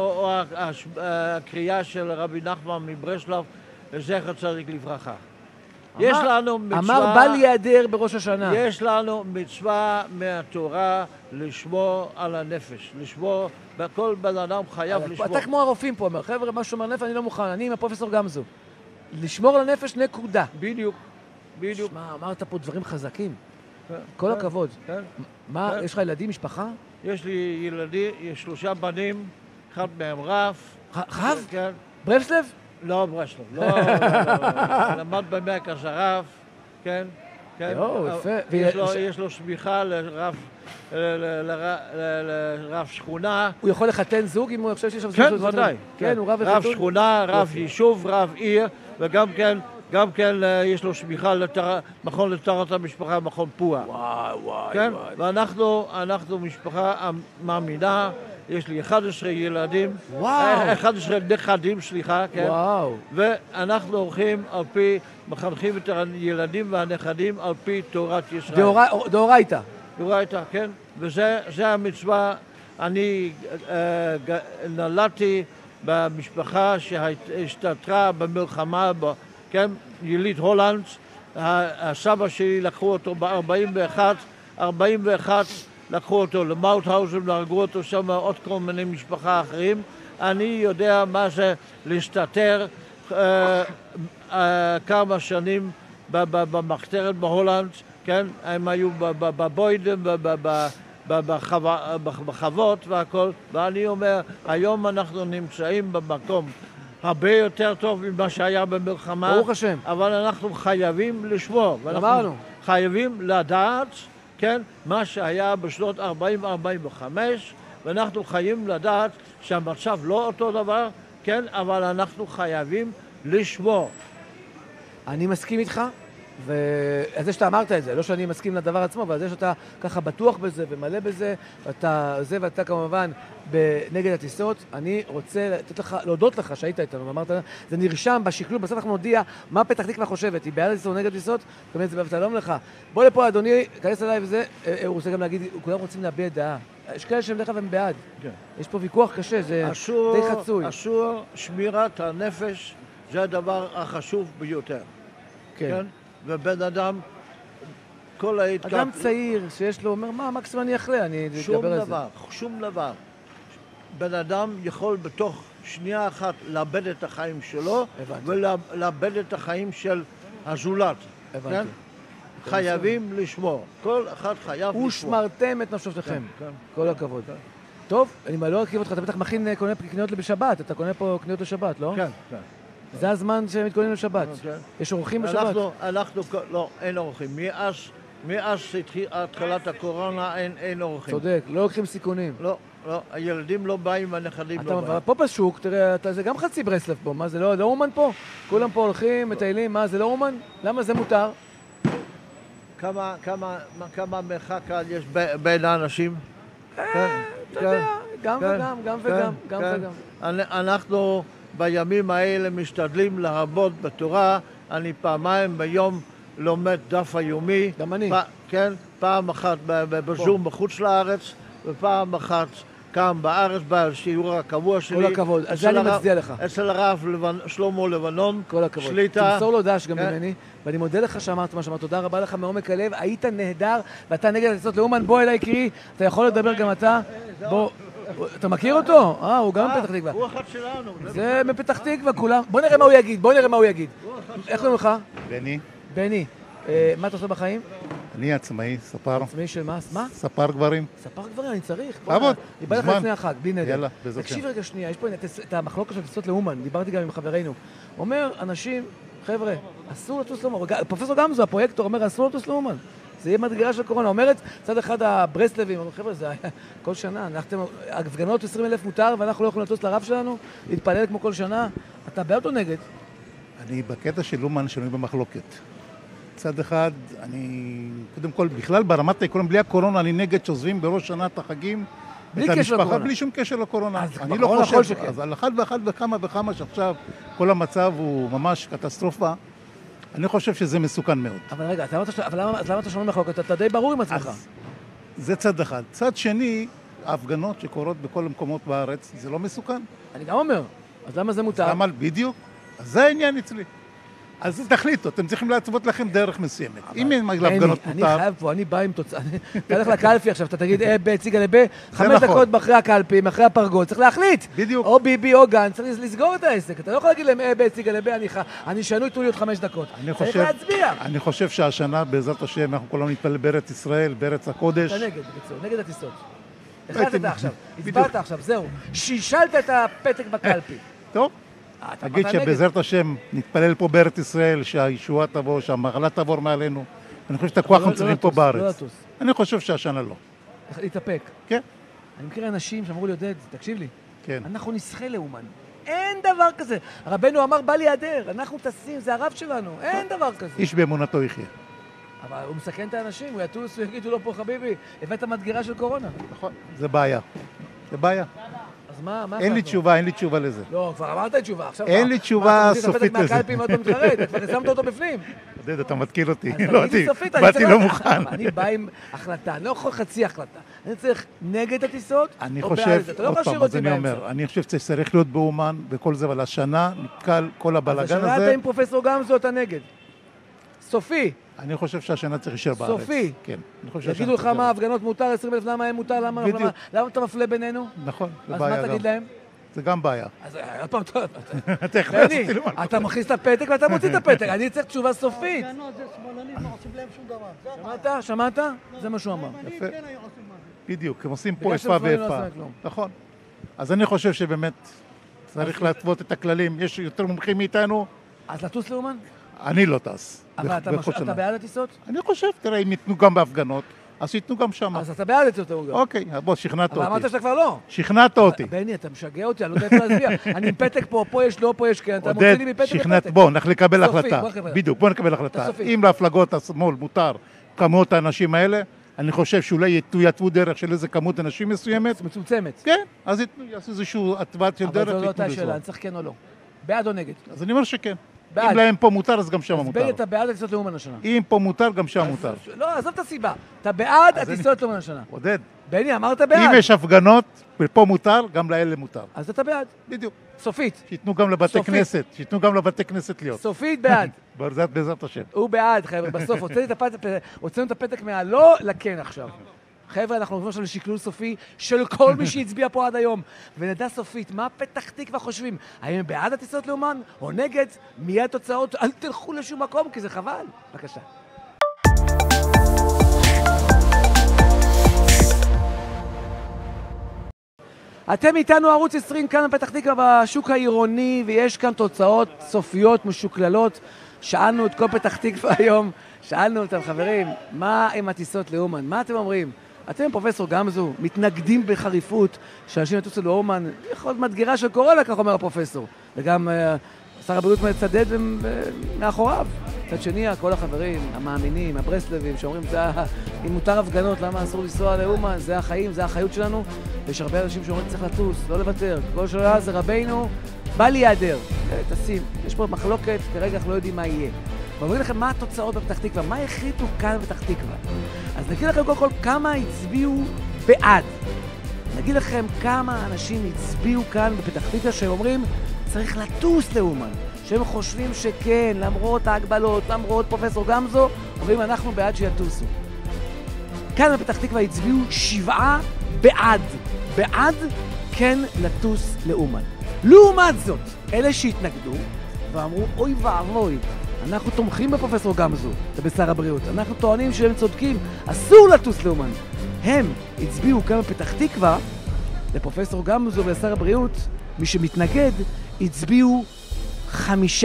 Speaker 13: הקריאה של רבי נחמן מברסלב, זכר צדיק לברכה. יש לנו מצווה...
Speaker 2: אמר בל ייעדר בראש השנה.
Speaker 13: יש לנו מצווה מהתורה לשמור על הנפש. לשמור, וכל בן אדם חייב לשמור.
Speaker 2: אתה כמו הרופאים פה, אומר, חבר'ה, מה שומר נפש, אני לא מוכן, אני עם הפרופסור גמזו. לשמור על הנפש נקודה.
Speaker 13: בדיוק.
Speaker 2: שמע, אמרת פה דברים חזקים. כל הכבוד. מה, יש לך ילדים, משפחה?
Speaker 13: יש לי ילדים, יש 3 בנים, אחד מהם רב.
Speaker 2: רב? ברסלב?
Speaker 13: לא ברסלב, לא. למד במרכז הרב, כן. יש לו שמיכה לרב שכונה.
Speaker 2: הוא יכול לחתן זוג אם הוא חושב שיש שם זוג?
Speaker 13: כן, ודאי.
Speaker 2: כן, הוא רב
Speaker 13: רב שכונה, רב יישוב, רב עיר, וגם כן יש לו שמיכה למכון לטהרת המשפחה, מכון פועה.
Speaker 2: וואי.
Speaker 13: ואנחנו משפחה מאמינה. יש לי 11 ילדים, 11 נכדים, סליחה, כן?
Speaker 2: וואו.
Speaker 13: ואנחנו הולכים על פי, מחנכים את הילדים והנכדים על פי תורת ישראל.
Speaker 2: דאורייתא.
Speaker 13: דאורייתא, כן. וזה המצווה. אני נולדתי במשפחה שהשתתרה במלחמה, כן? יליד הולנד. הסבא שלי לקחו אותו ב-41, לקחו אותו למאוטהאוזן, הרגו אותו שם עוד כל מיני משפחה אחרים. אני יודע מה זה להסתתר כמה שנים במחתרת בהולנד, כן? הם היו בבוידם, בחוות והכל, ואני אומר, היום אנחנו נמצאים במקום הרבה יותר טוב ממה שהיה במלחמה.
Speaker 2: ברוך השם.
Speaker 13: אבל אנחנו חייבים לשמור.
Speaker 2: אמרנו.
Speaker 13: חייבים לדעת, כן, מה שהיה בשנות 40-45, ואנחנו חייבים לדעת שהמצב לא אותו דבר, כן, אבל אנחנו חייבים לשמור.
Speaker 2: אני מסכים איתך, וזה שאתה אמרת את זה, לא שאני מסכים לדבר עצמו, אבל זה שאתה ככה בטוח בזה ומלא בזה, ואתה כמובן נגד הטיסות, אני רוצה להודות לך שהיית איתנו, ואמרת, זה נרשם בשקלול, בסוף אנחנו נודיע מה פתח תקווה חושבת, היא בעד הטיסות או נגד הטיסות, באמת זה שלום לך. בוא לפה אדוני, כנס אליי וזה, הוא רוצה גם להגיד, כולם רוצים להביע דעה. יש כאלה שהם דרך הם בעד. יש פה ויכוח קשה, זה די חצוי.
Speaker 13: אסור שמירת הנפש, זה הדבר החשוב ביותר. כן. ובן אדם, כל ההתקפלות...
Speaker 2: אדם צעיר שיש לו, אומר, מה, מקסימום אני אחלה, אני אדבר על זה.
Speaker 13: שום דבר. בן אדם יכול בתוך שנייה אחת לאבד את החיים שלו, ולאבד את החיים של הזולת.
Speaker 2: הבנתי.
Speaker 13: חייבים לשמור. כל אחד חייב לשמור.
Speaker 2: ושמרתם את נפשותיכם. כל הכבוד. טוב, אני לא ארכיב אותך, אתה בטח מכין קניות בשבת, אתה קונה פה קניות לשבת, לא?
Speaker 13: כן.
Speaker 2: זה הזמן שהם מתכוננים לשבת. יש אורחים בשבת?
Speaker 13: לא, אין אורחים. מאז התחלת הקורונה אין אורחים.
Speaker 2: צודק, לא לוקחים סיכונים.
Speaker 13: לא, הילדים לא באים, הנכדים לא באים.
Speaker 2: פה בשוק, תראה, זה גם חצי ברסלב פה, מה זה לא אומן פה? כולם פה הולכים, מטיילים, מה זה לא אומן? למה זה מותר?
Speaker 13: כמה מרחק יש בין האנשים?
Speaker 2: אתה יודע, גם וגם.
Speaker 13: אנחנו בימים האלה משתדלים לעבוד בתורה. אני פעמיים ביום לומד דף היומי.
Speaker 2: גם אני.
Speaker 13: כן, פעם אחת בזום בחוץ לארץ, ופעם אחת כאן בארץ, בשיעור הקבוע שלי.
Speaker 2: כל הכבוד, אז זה אני מצדיע לך.
Speaker 13: אצל הרב שלמה לבנון.
Speaker 2: כל הכבוד.
Speaker 13: שליטה.
Speaker 2: תמסור לו דש גם ממני, ואני מודה לך שאמרת מה שאמרת. תודה רבה לך מעומק הלב, היית נהדר, ואתה נגד הטיסות לאומן. בוא אליי קרי, אתה יכול לדבר גם אתה. בוא. אתה מכיר אותו? הוא גם מפתח תקווה.
Speaker 13: הוא אחד שלנו.
Speaker 2: זה מפתח תקווה כולם. בוא נראה מה הוא יגיד. איך קוראים לך?
Speaker 14: בני.
Speaker 2: בני. מה אתה עושה בחיים?
Speaker 14: אני עצמאי, ספר.
Speaker 2: עצמאי של מה? מה?
Speaker 14: ספר גברים.
Speaker 2: ספר גברים, אני צריך.
Speaker 14: עבוד.
Speaker 2: אני בא לך לפני החג, בלי נדר.
Speaker 14: יאללה, בעזרת השם.
Speaker 2: תקשיב רגע שנייה, יש פה את המחלוקת של טיסות לאומן, דיברתי גם עם חברינו. אומר, אנשים, חבר'ה, אסור לטוס לאומן. פרופסור גמזו, הפרויקטור, אומר, אסור לטוס לאומן. זה יהיה מדגרה של קורונה. אומרת, צד אחד הברסלבים, אומר, חבר'ה, זה היה כל שנה. הפגנות 20,000 מותר, ואנחנו לא יכולים לטוס לרב שלנו, להתפלל כמו כל שנה. אתה בעד או נגד?
Speaker 14: אני בקטע של אומן שנוי במחלוקת. צד אחד, אני, קודם כל, בכלל ברמת העקרון, בלי הקורונה, אני נגד שעוזבים בראש שנה את החגים, את המשפחה, בלי שום קשר לקורונה. אני לא חושב, אז על אחד ואחד וכמה שעכשיו כל המצב הוא ממש קטסטרופה, אני חושב שזה מסוכן מאוד.
Speaker 2: אבל רגע, למה אתה שומע מחלוקת? אתה די ברור עם עצמך.
Speaker 14: זה צד אחד. צד שני, ההפגנות שקורות בכל המקומות בארץ, זה לא מסוכן.
Speaker 2: אני גם אומר, אז למה זה מותר?
Speaker 14: בדיוק. אז זה העניין אצלי. אז תחליטו, אתם צריכים להצוות לכם דרך מסוימת. אם אין להפגנות מותר...
Speaker 2: אני חייב פה, אני בא עם תוצאה. אתה הולך לקלפי עכשיו, אתה תגיד ציגה לב, 5 דקות אחרי הקלפי, אחרי הפרגוד, צריך להחליט.
Speaker 14: בדיוק.
Speaker 2: או ביבי או גן, צריך לסגור את העסק. אתה לא יכול להגיד להם ציגה לב, אני שנוי, תנו לי עוד 5 דקות. צריך להצביע.
Speaker 14: אני חושב שהשנה, בעזרת השם, אנחנו כולנו נתפלל בארץ ישראל, בארץ הקודש.
Speaker 2: אתה נגד הטיסות. החלטת עכשיו, הצבעת עכשיו, זהו. שישלת את הפתק בקלפי.
Speaker 14: טוב. תגיד שבעזרת השם נתפלל פה בארץ ישראל, שהישועה תבוא, שהמחלה תעבור מעלינו. אני חושב שאת הכוח אנחנו צריכים פה בארץ. אני חושב שהשנה לא.
Speaker 2: להתאפק.
Speaker 14: כן.
Speaker 2: אני מכיר אנשים שאמרו לי, עודד, תקשיב לי.
Speaker 14: כן.
Speaker 2: אנחנו נסחה לאומן. אין דבר כזה. רבנו אמר, בא להיעדר. אנחנו טסים, זה הרב שלנו. אין דבר כזה.
Speaker 14: איש באמונתו יחיה.
Speaker 2: אבל הוא מסכן את האנשים, הוא יטוס, הוא יגידו לו פה, חביבי, הבאת מדגרה של קורונה.
Speaker 14: נכון. זה בעיה. זה בעיה.
Speaker 2: אז מה?
Speaker 14: אין לי תשובה לזה.
Speaker 2: לא, כבר אמרת לי תשובה.
Speaker 14: אין לי תשובה סופית לזה.
Speaker 2: מהקלפים עוד פעם מתחרט, כבר שמת אותו בפנים.
Speaker 14: עודד, אתה מתקיל אותי.
Speaker 2: באתי
Speaker 14: לא מוכן.
Speaker 2: אני בא עם החלטה, אני לא יכול חצי החלטה. אני צריך נגד הטיסות,
Speaker 14: או בעד זה. אתה לא משאיר אותי באמצע. אני חושב שצריך להיות באומן וכל זה, אבל השנה נתקל כל הבלגן הזה.
Speaker 2: אז השנה אתה עם פרופסור גמזו, אתה נגד. סופי.
Speaker 14: אני חושב שהשנה צריך להישאר בארץ.
Speaker 2: סופי.
Speaker 14: כן.
Speaker 2: יגידו לך מה, הפגנות מותר, 20,000, למה הם מותר, למה אתה מפלה בינינו?
Speaker 14: נכון,
Speaker 2: אז מה תגיד להם?
Speaker 14: זה גם בעיה.
Speaker 2: אז עוד פעם טוב.
Speaker 14: בני,
Speaker 2: אתה מכניס את הפתק ואתה מוציא את הפתק. אני צריך תשובה סופית. שמעת? זה מה שהוא אמר.
Speaker 14: יפה. בדיוק, הם עושים פה איפה ואיפה. נכון. אז אני חושב שבאמת צריך להתוות את הכללים. יש יותר מומחים מאיתנו.
Speaker 2: אז לטוס לאומן?
Speaker 14: אני לא טס.
Speaker 2: אבל אתה בעד הטיסות?
Speaker 14: אני חושב, תראה, אם ייתנו גם בהפגנות, אז ייתנו גם שם.
Speaker 2: אז אתה בעד הטיסות לאומן?
Speaker 14: אוקיי, בוא, שכנעת אותי.
Speaker 2: אבל אמרת שאתה כבר לא.
Speaker 14: שכנעת אותי.
Speaker 2: בני, אתה משגע אותי, אני לא יודע איפה להצביע. אני עם פתק פה יש לא, פה יש כן. אתה מוציא לי מפתק לפתק.
Speaker 14: בוא, אנחנו נקבל החלטה. בדיוק, בוא נקבל החלטה. אם להפלגות השמאל מותר כמות האנשים האלה, אני חושב שאולי יתוו דרך של איזה כמות אנשים מסוימת.
Speaker 2: מצומצמת.
Speaker 14: כן, אז יעשו איזשהו התוואת של דרך.
Speaker 2: אבל זו לא אותה שאלה, אני צריך כן או לא. בעד או נגד?
Speaker 14: אז אני אומר שכן.
Speaker 2: בעד.
Speaker 14: אם להם פה מותר, אז גם שם מותר.
Speaker 2: אז בני, אתה בעד הטיסות לאומן השנה?
Speaker 14: אם פה מותר, גם שם מותר.
Speaker 2: לא, עזוב את הסיבה. אתה בעד הטיסות לאומן השנה.
Speaker 14: עודד.
Speaker 2: בני, אמרת בעד.
Speaker 14: אם יש הפגנות, ופה מותר, גם לאלה מותר.
Speaker 2: אז אתה בעד.
Speaker 14: בדיוק.
Speaker 2: סופית.
Speaker 14: שיתנו גם לבתי כנסת. שיתנו גם לבתי כנסת להיות.
Speaker 2: סופית בעד.
Speaker 14: בעזרת השם.
Speaker 2: הוא בעד, חבר'ה. בסוף, הוצאנו את הפתק מהלא לכן עכשיו. חבר'ה, אנחנו עוברים עכשיו לשקלול סופי של כל מי שהצביע פה עד היום. ונדע סופית, מה פתח תקווה חושבים? האם הם בעד הטיסות לאומן או נגד? מיד תוצאות, אל תלכו לשום מקום, כי זה חבל. בבקשה. אתם איתנו ערוץ 20 כאן בפתח תקווה בשוק העירוני, ויש כאן תוצאות סופיות משוקללות. שאלנו את כל פתח תקווה היום, שאלנו אותם, חברים, מה עם הטיסות לאומן? מה אתם אומרים? אתם, פרופסור גמזו, מתנגדים בחריפות שאנשים יטוסו לאומן, יכול להיות מדגירה של קורונה, כך אומר הפרופסור. וגם שר הבריאות מצדד מאחוריו. מצד שני, כל החברים, המאמינים, הברסלבים, שאומרים, אם מותר הפגנות, למה אסור לנסוע לאומן? זה החיים, זה החיות שלנו. ויש הרבה אנשים שאומרים, צריך לטוס, לא לוותר. כל שאלה זה רבינו, בא להיעדר. תשים, יש פה מחלוקת, כרגע אנחנו לא יודעים מה יהיה. ואומרים לכם מה התוצאות בפתח תקווה, מה החליטו כאן בפתח תקווה. אז נגיד לכם קודם כל כמה הצביעו בעד. נגיד לכם כמה אנשים הצביעו כאן בפתח תקווה שהם אומרים צריך לטוס לאומן. שהם חושבים שכן, למרות ההגבלות, למרות פרופסור גמזו, אומרים אנחנו בעד שיטוסו. כאן בפתח תקווה הצביעו 7 בעד. בעד כן לטוס לאומן. לעומת זאת, אלה שהתנגדו ואמרו אוי ואבוי, אנחנו תומכים בפרופסור גמזו ובשר הבריאות. אנחנו טוענים שהם צודקים, אסור לטוס לאומן. הם הצביעו כאן בפתח תקווה לפרופסור גמזו ולשר הבריאות, מי שמתנגד הצביעו 5.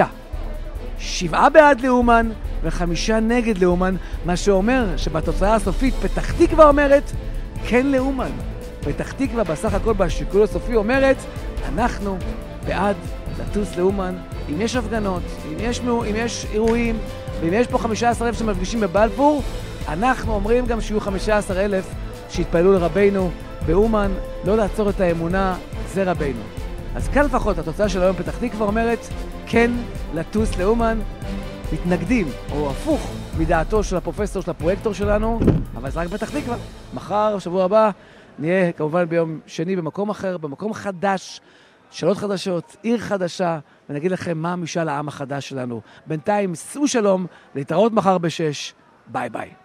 Speaker 2: 7 בעד לאומן ו5 נגד לאומן, מה שאומר שבתוצאה הסופית פתח תקווה אומרת כן לאומן. פתח תקווה בסך הכל בשיקול הסופי אומרת אנחנו בעד לטוס לאומן. אם יש הפגנות, אם יש אירועים, ואם יש פה 15,000 שמפגישים בבלפור, אנחנו אומרים גם שיהיו 15,000 שהתפעלו לרבינו באומן, לא לעצור את האמונה, זה רבינו. אז כאן לפחות התוצאה של היום פתח תקווה אומרת כן לטוס לאומן. מתנגדים, או הפוך מדעתו של הפרופסור של הפרויקטור שלנו, אבל זה רק פתח תקווה. מחר, שבוע הבא, נהיה כמובן ביום שני במקום אחר, במקום חדש, שאלות חדשות, עיר חדשה, ונגיד לכם מה משאל העם החדש שלנו. בינתיים, סעו שלום, להתראות מחר ב6, ביי ביי.